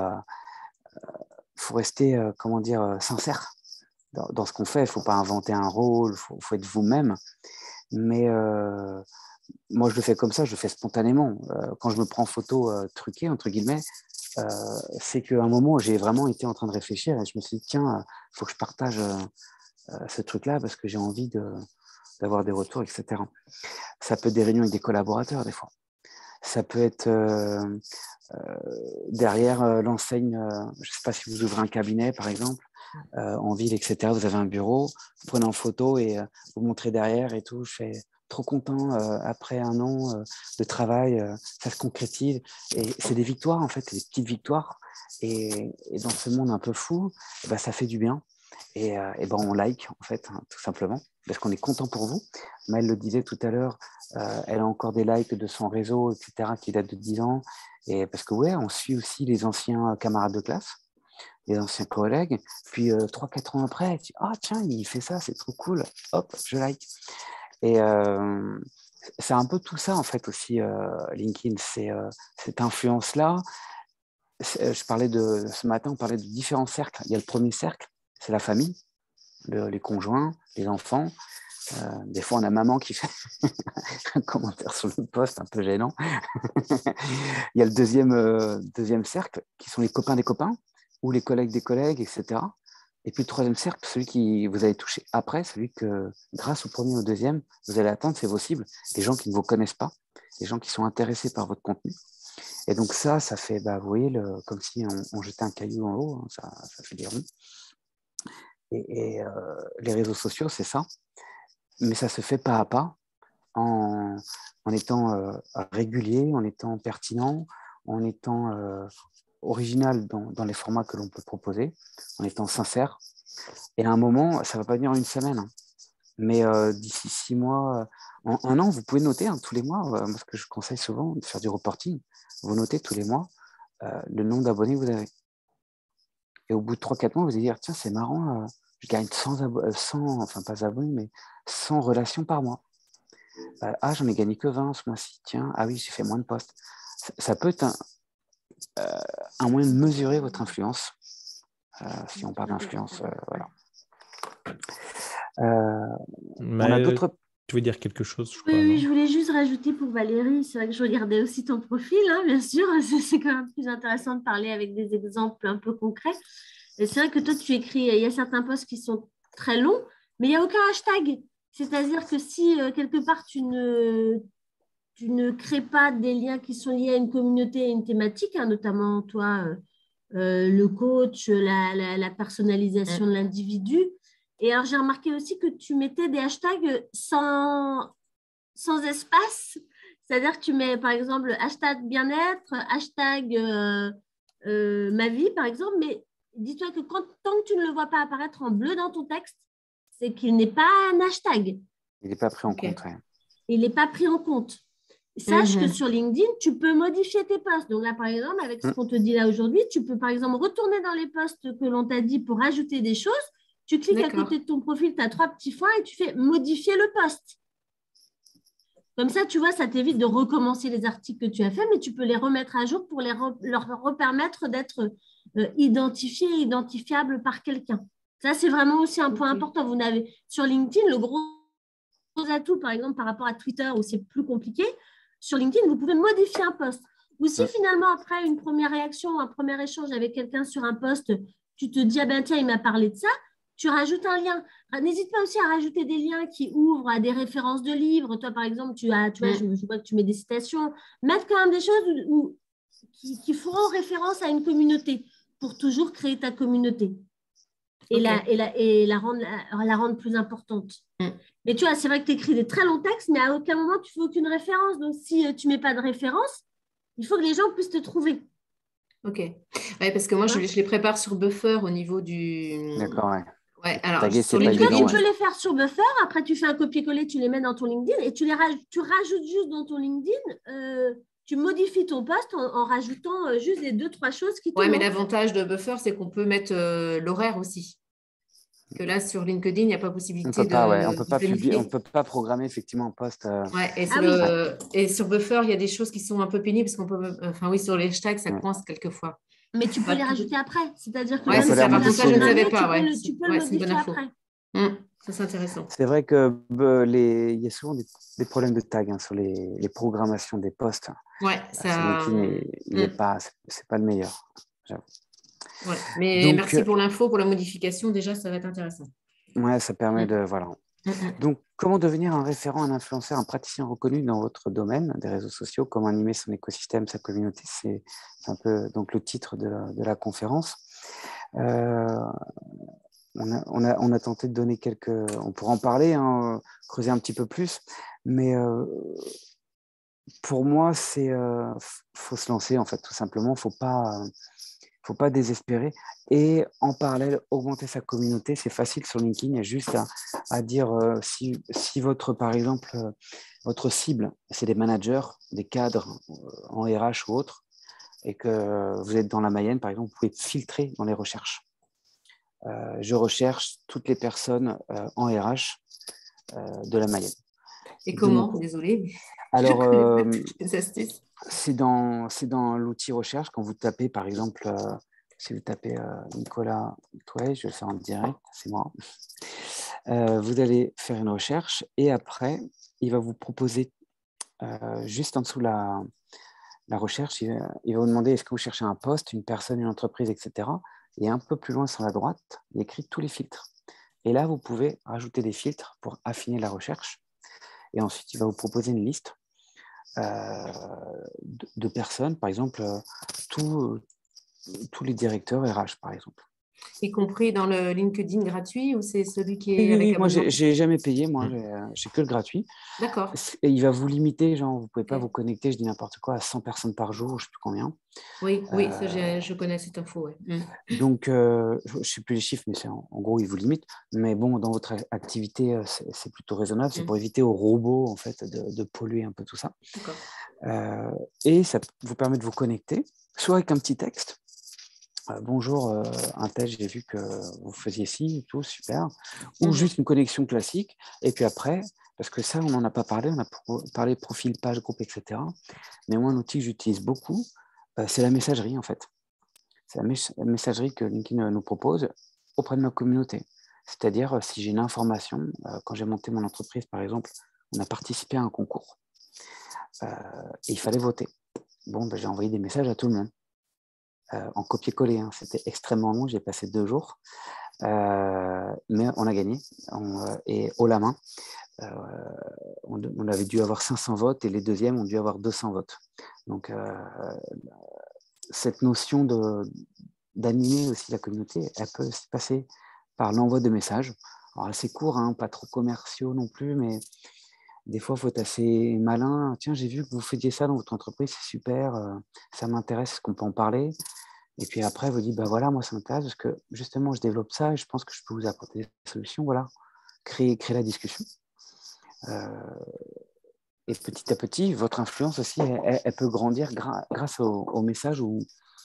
[SPEAKER 2] rester, sincère dans ce qu'on fait. Il ne faut pas inventer un rôle, il faut être vous-même. Mais moi, je le fais comme ça, je le fais spontanément. Quand je me prends photo truquée, entre guillemets, c'est qu'à un moment, j'ai vraiment été en train de réfléchir et je me suis dit, tiens, il faut que je partage ce truc-là parce que j'ai envie d'avoir des retours, etc. Ça peut être des réunions avec des collaborateurs, des fois. Ça peut être derrière l'enseigne, je ne sais pas si vous ouvrez un cabinet, par exemple, en ville, etc. Vous avez un bureau, vous prenez en photo et vous montrez derrière et tout. Je fais trop content, après un an de travail, ça se concrétise. Et c'est des victoires, en fait, des petites victoires. Et dans ce monde un peu fou, ça fait du bien. Et on like, en fait, hein, tout simplement, parce qu'on est content pour vous. Maëlle le disait tout à l'heure, elle a encore des likes de son réseau, etc., qui datent de 10 ans. Et parce que, on suit aussi les anciens camarades de classe, les anciens collègues. Puis, 3-4 ans après, tu dis, ah, tiens, il fait ça, c'est trop cool. Hop, je like. Et c'est un peu tout ça, en fait, aussi, LinkedIn. C'est cette influence-là. Ce matin, on parlait de différents cercles. Il y a le premier cercle, c'est la famille, les conjoints, les enfants. Des fois, on a maman qui fait un commentaire sur le post un peu gênant. Il y a le deuxième cercle, qui sont les copains des copains, ou les collègues des collègues, etc. Et puis le troisième cercle, celui qui vous allez toucher après, celui que grâce au premier ou au deuxième, vous allez atteindre, c'est vos cibles, les gens qui ne vous connaissent pas, les gens qui sont intéressés par votre contenu. Et donc ça fait, vous voyez, comme si on jetait un caillou en haut, hein, ça fait des ronds. Et les réseaux sociaux, c'est ça. Mais ça se fait pas à pas, en étant régulier, en étant pertinent, en étant original dans les formats que l'on peut proposer, en étant sincère. Et à un moment, ça ne va pas venir en une semaine, hein. Mais d'ici 6 mois, en 1 an, vous pouvez noter tous les mois, moi, ce que je conseille souvent, de faire du reporting. Vous notez tous les mois le nombre d'abonnés que vous avez. Et au bout de 3-4 mois, vous allez dire, tiens, c'est marrant, je gagne 100, enfin pas abonnés, mais 100 relations par mois. J'en ai gagné que 20 ce mois-ci. Tiens, oui, j'ai fait moins de posts. Ça peut être un moyen de mesurer votre influence, si on parle d'influence. Voilà. On a d'autres...
[SPEAKER 1] Tu veux dire quelque chose, je crois,
[SPEAKER 3] Oui, je voulais juste rajouter pour Valérie, c'est vrai que je regardais aussi ton profil, hein, bien sûr, c'est quand même plus intéressant de parler avec des exemples un peu concrets. Et c'est vrai que toi, tu écris, il y a certains posts qui sont très longs, mais il n'y a aucun hashtag. C'est-à-dire que si quelque part tu ne crées pas des liens qui sont liés à une communauté et une thématique, hein, notamment toi, le coach, la personnalisation de l'individu. Et alors, j'ai remarqué aussi que tu mettais des hashtags sans espace. C'est-à-dire que tu mets, par exemple, hashtag bien-être, hashtag ma vie, par exemple. Mais dis-toi que tant que tu ne le vois pas apparaître en bleu dans ton texte, c'est qu'il n'est pas un hashtag.
[SPEAKER 2] Il n'est pas pris en compte. Ouais.
[SPEAKER 3] Il n'est pas pris en compte. Sache que sur LinkedIn, tu peux modifier tes posts. Donc là, par exemple, avec ce qu'on te dit là aujourd'hui, tu peux, par exemple, retourner dans les posts que l'on t'a dit pour ajouter des choses. Tu cliques à côté de ton profil, tu as 3 petits points et tu fais modifier le post. Comme ça, tu vois, ça t'évite de recommencer les articles que tu as faits, mais tu peux les remettre à jour pour leur permettre d'être identifiés et identifiables par quelqu'un. Ça, c'est vraiment aussi un point important. Vous n'avez sur LinkedIn, le gros atout, par exemple, par rapport à Twitter, où c'est plus compliqué, sur LinkedIn, vous pouvez modifier un post. Ou si finalement, après une première réaction, un premier échange avec quelqu'un sur un post, tu te dis, tiens, il m'a parlé de ça, tu rajoutes un lien. N'hésite pas aussi à rajouter des liens qui ouvrent à des références de livres. Toi, par exemple, tu vois, je vois que tu mets des citations. Mettre quand même des choses qui feront référence à une communauté pour toujours créer ta communauté et la rendre plus importante. Mais tu vois, c'est vrai que tu écris des très longs textes, mais à aucun moment, tu fais aucune référence. Donc, si tu ne mets pas de référence, il faut que les gens puissent te trouver.
[SPEAKER 4] Ok. Ouais, parce que moi, je les prépare sur Buffer au niveau du...
[SPEAKER 2] D'accord, ouais.
[SPEAKER 4] Ouais, alors,
[SPEAKER 3] sur LinkedIn, tu peux les faire sur Buffer. Après, tu fais un copier-coller, tu les mets dans ton LinkedIn et tu rajoutes juste dans ton LinkedIn... tu modifies ton post en rajoutant juste les 2-3 choses qui te
[SPEAKER 4] mais l'avantage de Buffer, c'est qu'on peut mettre l'horaire aussi. Que là, sur LinkedIn, il n'y a pas possibilité
[SPEAKER 2] on peut pas publier, on peut pas programmer effectivement un post.
[SPEAKER 4] Et sur Buffer, il y a des choses qui sont un peu pénibles parce qu'on peut, sur les hashtags, ça coince quelquefois.
[SPEAKER 3] Mais tu peux les rajouter après. C'est-à-dire que
[SPEAKER 4] ça, je ne savais pas.
[SPEAKER 3] Tu peux le modifier après.
[SPEAKER 4] Ça, c'est intéressant.
[SPEAKER 2] C'est vrai qu'il y a souvent des problèmes de tag sur les programmations des posts. LinkedIn, c'est pas le meilleur, j'avoue.
[SPEAKER 4] Ouais, mais donc, merci pour l'info, pour la modification. Déjà, ça va être intéressant.
[SPEAKER 2] Ouais, ça permet de... Voilà. Donc, comment devenir un référent, un influenceur, un praticien reconnu dans votre domaine des réseaux sociaux? Comment animer son écosystème, sa communauté? C'est un peu donc, le titre de la conférence. On a tenté de donner quelques... On pourra en parler, creuser un petit peu plus. Mais pour moi, faut se lancer, en fait, tout simplement. Faut pas désespérer. Et en parallèle, augmenter sa communauté. C'est facile sur LinkedIn. Il y a juste à dire si par exemple, votre cible, c'est des managers, des cadres en RH ou autres, et que vous êtes dans la Mayenne, par exemple, vous pouvez filtrer dans les recherches. Je recherche toutes les personnes en RH de la Mayenne.
[SPEAKER 4] Et comment? Désolée.
[SPEAKER 2] Alors,
[SPEAKER 4] les astuces.
[SPEAKER 2] C'est dans l'outil recherche. Quand vous tapez, par exemple, si vous tapez Nicolas Touet, je vais le faire en direct, c'est moi. Vous allez faire une recherche et après, il va vous proposer juste en dessous la recherche, il va vous demander est-ce que vous cherchez un poste, une personne, une entreprise, etc. Et un peu plus loin sur la droite, il y a écrit tous les filtres. Et là, vous pouvez rajouter des filtres pour affiner la recherche. Et ensuite, il va vous proposer une liste de personnes, par exemple, tous les directeurs RH, par exemple.
[SPEAKER 4] Y compris dans le LinkedIn gratuit ou c'est celui qui est
[SPEAKER 2] Oui,
[SPEAKER 4] avec
[SPEAKER 2] moi,
[SPEAKER 4] abonnement?
[SPEAKER 2] j'ai jamais payé, moi, j'ai que le gratuit.
[SPEAKER 4] D'accord.
[SPEAKER 2] Et il va vous limiter, genre, vous ne pouvez pas
[SPEAKER 4] Ok.
[SPEAKER 2] vous connecter, je dis n'importe quoi, à 100 personnes par jour, je ne sais plus combien.
[SPEAKER 4] Oui, ça, je connais cette info. Ouais.
[SPEAKER 2] Donc, je ne sais plus les chiffres, mais en gros, il vous limite. Mais bon, dans votre activité, c'est plutôt raisonnable. C'est pour éviter aux robots, en fait, de polluer un peu tout ça.
[SPEAKER 4] D'accord.
[SPEAKER 2] Et ça vous permet de vous connecter, soit avec un petit texte. Bonjour, un tel, j'ai vu que vous faisiez ci et tout, super. Ou juste une connexion classique. Et puis après, parce que ça, on n'en a pas parlé, on a parlé profil, page, groupe, etc. Mais moi, un outil que j'utilise beaucoup, c'est la messagerie, en fait. C'est la messagerie que LinkedIn nous propose auprès de ma communauté. C'est-à-dire, si j'ai une information, quand j'ai monté mon entreprise, par exemple, on a participé à un concours et il fallait voter. Bon, j'ai envoyé des messages à tout le monde. En copier-coller, hein. C'était extrêmement long, j'ai passé 2 jours, mais on a gagné, et haut la main, on avait dû avoir 500 votes et les deuxièmes ont dû avoir 200 votes. Donc, cette notion d'animer aussi la communauté, elle peut se passer par l'envoi de messages. Alors, assez court, hein, pas trop commerciaux non plus, mais des fois, il faut être assez malin. Tiens, j'ai vu que vous faisiez ça dans votre entreprise, c'est super, ça m'intéresse, est-ce qu'on peut en parler? Et puis après, vous dites, bah voilà, moi, ça m'intéresse parce que justement, je développe ça et je pense que je peux vous apporter des solutions. Voilà, créer la discussion. Et petit à petit, votre influence aussi, elle peut grandir grâce au message ou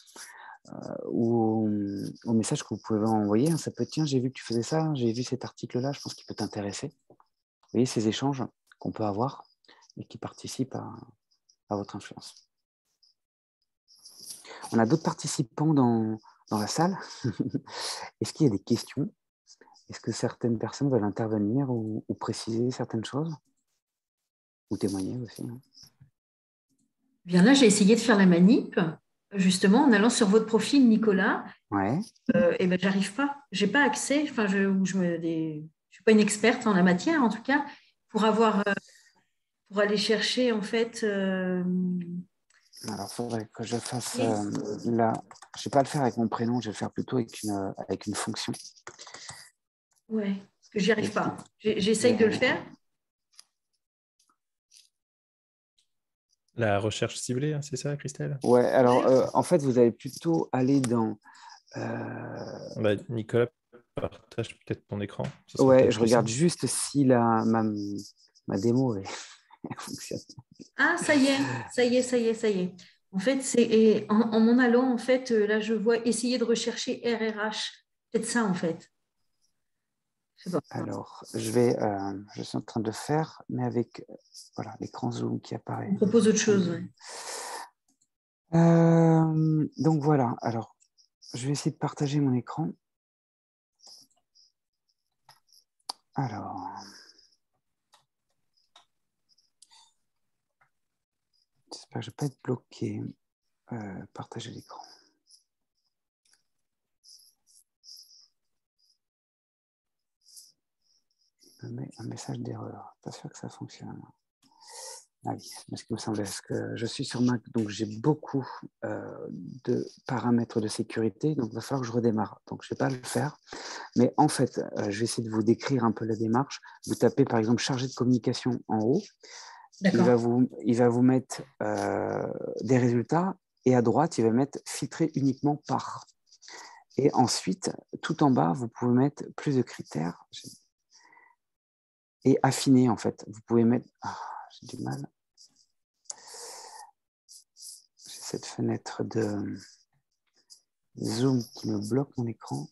[SPEAKER 2] au message que vous pouvez envoyer. Ça peut être, tiens, j'ai vu que tu faisais ça, j'ai vu cet article-là, je pense qu'il peut t'intéresser. Vous voyez, ces échanges qu'on peut avoir et qui participent à votre influence. On a d'autres participants dans la salle. Est-ce qu'il y a des questions? Est-ce que certaines personnes veulent intervenir ou préciser certaines choses? Ou témoigner aussi, hein?
[SPEAKER 5] Bien là, j'ai essayé de faire la manip, justement, en allant sur votre profil, Nicolas.
[SPEAKER 2] Ouais.
[SPEAKER 5] Et ben, j'arrive pas. J'ai pas accès. Enfin, je suis pas une experte en la matière, en tout cas, pour aller chercher, en fait.
[SPEAKER 2] Alors, il faudrait que je fasse là. Je ne vais pas le faire avec mon prénom, je vais le faire plutôt avec une fonction.
[SPEAKER 5] Ouais, parce que j'y arrive pas. J'essaye de le faire.
[SPEAKER 1] La recherche ciblée, hein, c'est ça, Christelle?
[SPEAKER 2] Ouais, alors en fait, vous allez plutôt aller dans.
[SPEAKER 1] Bah, Nicolas, partage peut-être ton écran.
[SPEAKER 2] Ouais, je regarde juste si ma démo fonctionne.
[SPEAKER 5] Ah, ça y est. En fait, en m'en allant, en fait, là, je vois essayer de rechercher RRH. Peut-être ça, en fait. Je sais pas.
[SPEAKER 2] Alors, je suis en train de le faire, mais avec voilà, l'écran Zoom qui apparaît.
[SPEAKER 5] On propose autre chose, ouais.
[SPEAKER 2] Donc voilà, alors, je vais essayer de partager mon écran. Alors, j'espère que je ne vais pas être bloqué. Partager l'écran. Il me met un message d'erreur. Pas sûr que ça fonctionne. Ah oui, c'est ce qui me semblait. Parce que je suis sur Mac, donc j'ai beaucoup de paramètres de sécurité. Donc il va falloir que je redémarre. Donc je ne vais pas le faire. Mais en fait, je vais essayer de vous décrire un peu la démarche. Vous tapez par exemple chargé de communication en haut. Il va vous mettre des résultats et à droite, il va mettre filtrer uniquement par. Et ensuite, tout en bas, vous pouvez mettre plus de critères et affiner en fait. Vous pouvez mettre. J'ai du mal. J'ai cette fenêtre de Zoom qui me bloque mon écran.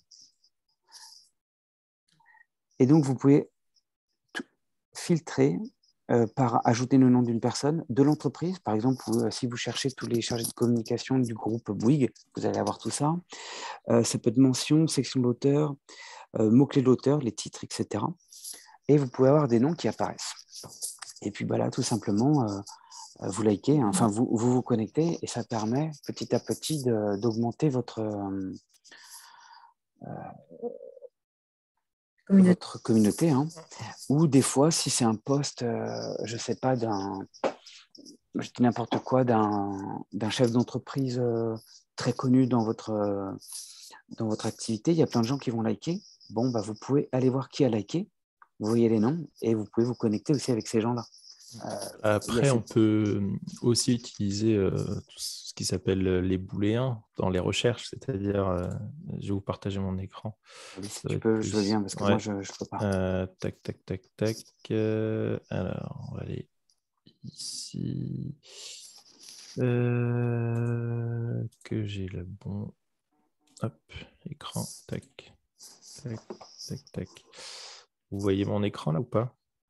[SPEAKER 2] Et donc, vous pouvez filtrer par ajouter le nom d'une personne, de l'entreprise. Par exemple, si vous cherchez tous les chargés de communication du groupe Bouygues, vous allez avoir tout ça. Ça peut être mention, section de l'auteur, mots-clés de l'auteur, les titres, etc. Et vous pouvez avoir des noms qui apparaissent. Et puis là, tout simplement, vous likez, hein, enfin vous connectez, et ça permet petit à petit d'augmenter votre votre communauté, hein. Ou des fois, si c'est un poste, je ne sais pas, je dis n'importe quoi, d'un chef d'entreprise très connu dans votre activité, il y a plein de gens qui vont liker. Bon, vous pouvez aller voir qui a liké, vous voyez les noms et vous pouvez vous connecter aussi avec ces gens-là.
[SPEAKER 1] Après, on peut aussi utiliser tout ce qui s'appelle les booléens dans les recherches, c'est-à-dire, je vais vous partager mon écran.
[SPEAKER 2] Oui, si tu peux, je veux bien, parce que moi, je ne peux pas.
[SPEAKER 1] Tac. Alors, on va aller ici. Que j'ai le bon. Hop, écran, tac. Vous voyez mon écran là ou pas?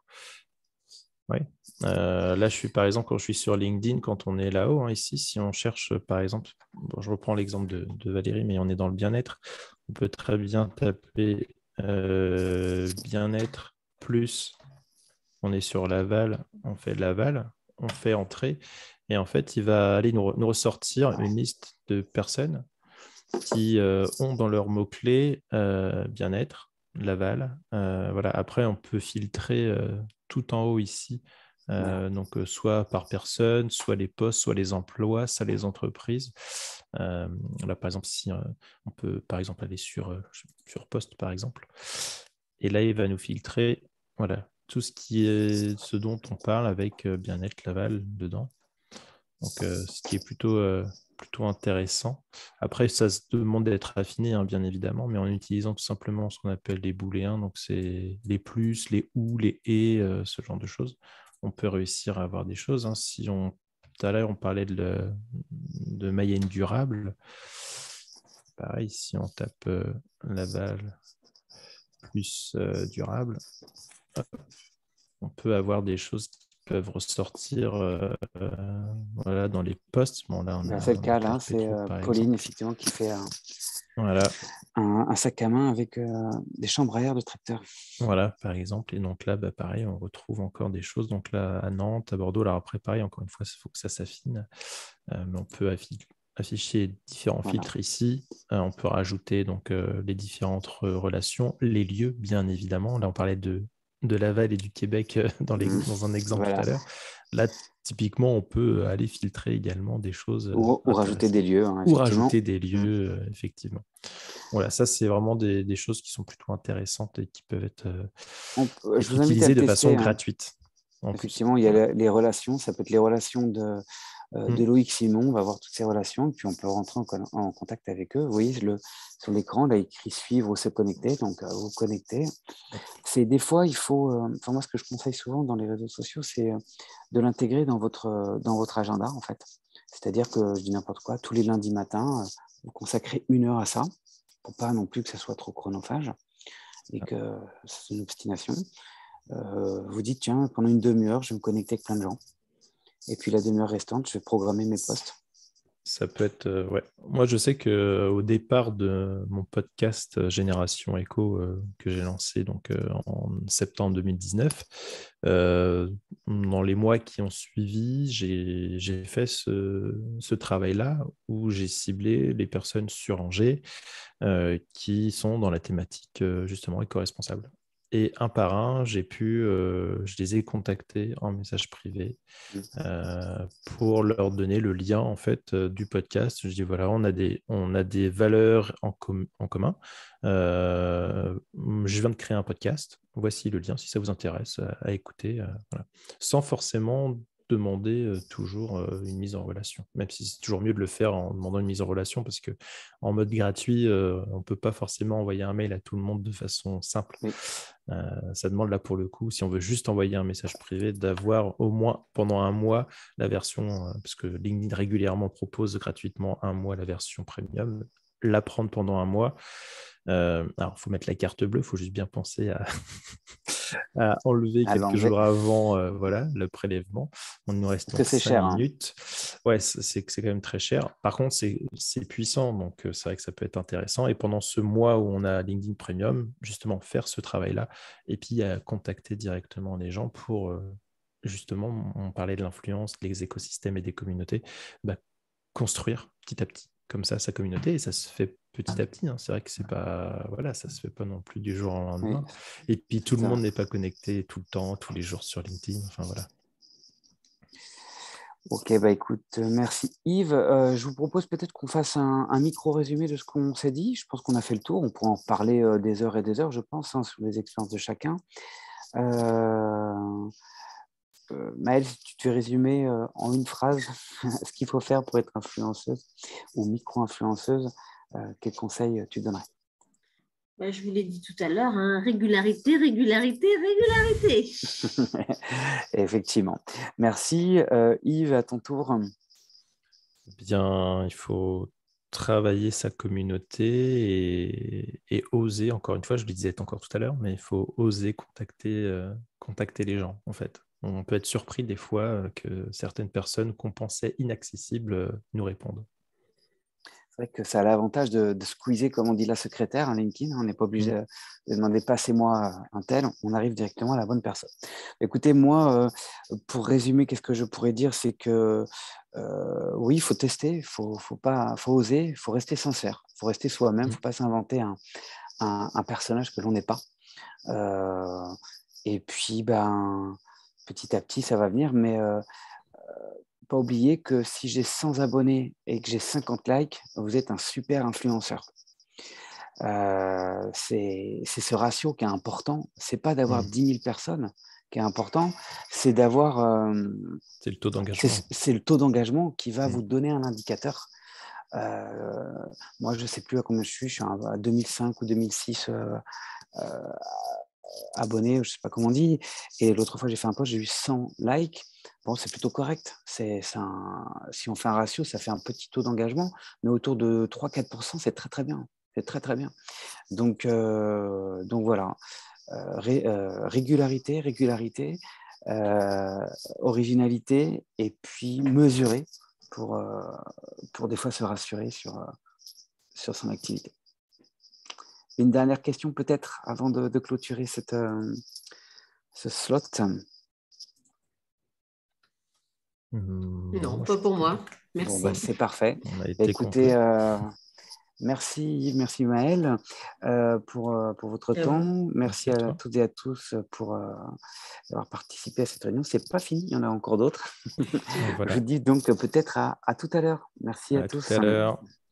[SPEAKER 1] Oui. Là, je suis par exemple, quand je suis sur LinkedIn, quand on est là-haut, hein, ici, si on cherche par exemple, je reprends l'exemple de Valérie, mais on est dans le bien-être, on peut très bien taper bien-être plus, on est sur Laval, on fait Laval, on fait entrée, et en fait, il va aller nous ressortir une liste de personnes qui ont dans leurs mots-clés bien-être, Laval. Voilà. Après, on peut filtrer tout en haut ici, donc soit par personne, soit les postes, soit les emplois, soit les entreprises. Là, par exemple, si on peut par exemple aller sur poste, par exemple, et là, il va nous filtrer voilà, tout ce qui est ce dont on parle avec bien-être Laval dedans. Donc, ce qui est plutôt intéressant. Après, ça se demande d'être affiné, hein, bien évidemment, mais en utilisant tout simplement ce qu'on appelle les booléens, donc c'est les plus, les ou, les et, ce genre de choses, on peut réussir à avoir des choses. Hein. Tout à l'heure, on parlait de Mayenne durable. Pareil, si on tape Laval plus durable, hop, on peut avoir des choses qui peuvent ressortir voilà, dans les posts. Bon, là,
[SPEAKER 2] C'est le cas, là,
[SPEAKER 1] Claire
[SPEAKER 2] c'est
[SPEAKER 1] Pétrou, par
[SPEAKER 2] Pauline,
[SPEAKER 1] exemple.
[SPEAKER 2] effectivement, qui fait
[SPEAKER 1] Voilà.
[SPEAKER 2] un sac à main avec des chambres à air de tracteur.
[SPEAKER 1] Voilà, par exemple. Et donc là, pareil, on retrouve encore des choses. Donc là, à Nantes, à Bordeaux, alors après, pareil, encore une fois, il faut que ça s'affine. Mais on peut afficher différents filtres ici. On peut rajouter donc, les différentes relations, les lieux, bien évidemment. Là, on parlait de Laval et du Québec dans un exemple tout à l'heure. Là, typiquement, on peut aller filtrer également des choses.
[SPEAKER 2] Ou rajouter des lieux. Hein,
[SPEAKER 1] ou rajouter des lieux, effectivement. Voilà, ça, c'est vraiment des choses qui sont plutôt intéressantes et qui peuvent être utilisées de façon gratuite.
[SPEAKER 2] Effectivement, il y a les relations. Ça peut être les relations de Loïc Simon. On va voir toutes ces relations. Puis, on peut rentrer en contact avec eux. Vous voyez, sur l'écran, là, il écrit « suivre » ou « se connecter ». Donc, vous connectez. Des fois, il faut... moi, ce que je conseille souvent dans les réseaux sociaux, c'est de l'intégrer dans votre agenda, en fait. C'est-à-dire que, je dis n'importe quoi, tous les lundis matins, vous consacrez 1 heure à ça, pour pas non plus que ça soit trop chronophage et que c'est une obstination. Vous dites, tiens, pendant une demi-heure, je vais me connecter avec plein de gens. Et puis la demi-heure restante, je vais programmer mes posts.
[SPEAKER 1] Ça peut être, ouais. Moi, je sais qu'au départ de mon podcast Génération Éco que j'ai lancé donc, en septembre 2019, dans les mois qui ont suivi, j'ai fait ce travail-là où j'ai ciblé les personnes sur Angers qui sont dans la thématique justement éco-responsable. Et un par un, je les ai contactés en message privé pour leur donner le lien en fait du podcast. Je dis voilà, on a des valeurs en commun. Je viens de créer un podcast. Voici le lien si ça vous intéresse à écouter. Voilà. Sans forcément demander toujours une mise en relation, même si c'est toujours mieux de le faire en demandant une mise en relation parce que en mode gratuit, on ne peut pas forcément envoyer un mail à tout le monde de façon simple. Oui. Ça demande là pour le coup, si on veut juste envoyer un message privé, d'avoir au moins pendant 1 mois la version, parce que LinkedIn régulièrement propose gratuitement 1 mois la version premium, la prendre pendant 1 mois. Alors, il faut mettre la carte bleue, il faut juste bien penser à enlever quelques jours avant voilà, le prélèvement. On nous reste 5 minutes. Hein. Ouais, c'est quand même très cher. Par contre, c'est puissant, donc c'est vrai que ça peut être intéressant. Et pendant ce mois où on a LinkedIn Premium, justement, faire ce travail-là et puis contacter directement les gens pour, justement, on parlait de l'influence, des écosystèmes et des communautés, construire petit à petit comme ça sa communauté et ça se fait petit à petit. Hein. C'est vrai que c'est pas, voilà, ça se fait pas non plus du jour au lendemain.
[SPEAKER 2] Oui,
[SPEAKER 1] Et puis tout le
[SPEAKER 2] ça.
[SPEAKER 1] monde n'est pas connecté tout le temps, tous les jours sur LinkedIn. Enfin voilà.
[SPEAKER 2] Ok, bah écoute, merci Yves. Je vous propose peut-être qu'on fasse un micro-résumé de ce qu'on s'est dit. Je pense qu'on a fait le tour. On pourra en parler des heures et des heures, je pense, hein, sur les expériences de chacun. Maëlle, si tu te résumais en une phrase ce qu'il faut faire pour être influenceuse ou micro-influenceuse, quel conseil tu donnerais?
[SPEAKER 3] Je vous l'ai dit tout à l'heure, hein, régularité, régularité, régularité.
[SPEAKER 2] Effectivement. Merci. Yves, à ton tour.
[SPEAKER 1] Bien, il faut travailler sa communauté et oser, encore une fois, je le disais encore tout à l'heure, mais il faut oser contacter les gens, en fait. On peut être surpris des fois que certaines personnes qu'on pensait inaccessibles nous répondent.
[SPEAKER 2] C'est vrai que ça a l'avantage de squeezer, comme on dit, la secrétaire, LinkedIn. On n'est pas obligé de demander passez-moi un tel. On arrive directement à la bonne personne. Écoutez, moi, pour résumer, qu'est-ce que je pourrais dire, c'est que oui, il faut tester, faut oser, il faut rester sincère, il faut rester soi-même, il ne faut pas s'inventer un personnage que l'on n'est pas. Et puis, petit à petit, ça va venir, mais pas oublier que si j'ai 100 abonnés et que j'ai 50 likes, vous êtes un super influenceur. C'est ce ratio qui est important. C'est pas d'avoir 10 000 personnes qui est important, c'est d'avoir...
[SPEAKER 1] c'est le taux d'engagement.
[SPEAKER 2] C'est le taux d'engagement qui va vous donner un indicateur. Moi, je ne sais plus à combien je suis à 2005 ou 2006 abonnés, je ne sais pas comment on dit. Et l'autre fois, j'ai fait un post, j'ai eu 100 likes. Bon, c'est plutôt correct. Si on fait un ratio, ça fait un petit taux d'engagement, mais autour de 3-4%, c'est très, très bien. C'est très, très bien. Donc voilà. Régularité, originalité, et puis mesurer pour des fois se rassurer sur son activité. Une dernière question peut-être avant de clôturer ce slot.
[SPEAKER 4] Non, pas pour moi. Merci.
[SPEAKER 2] Bon, c'est parfait.
[SPEAKER 1] On a été
[SPEAKER 2] écoutez,
[SPEAKER 1] complet.
[SPEAKER 2] merci Yves, merci Maëlle pour votre temps. Merci à toutes et à tous pour avoir participé à cette réunion. C'est pas fini, il y en a encore d'autres.
[SPEAKER 1] Voilà.
[SPEAKER 2] Je vous dis donc peut-être à tout à l'heure. Merci à tous.
[SPEAKER 1] Tout à l'heure.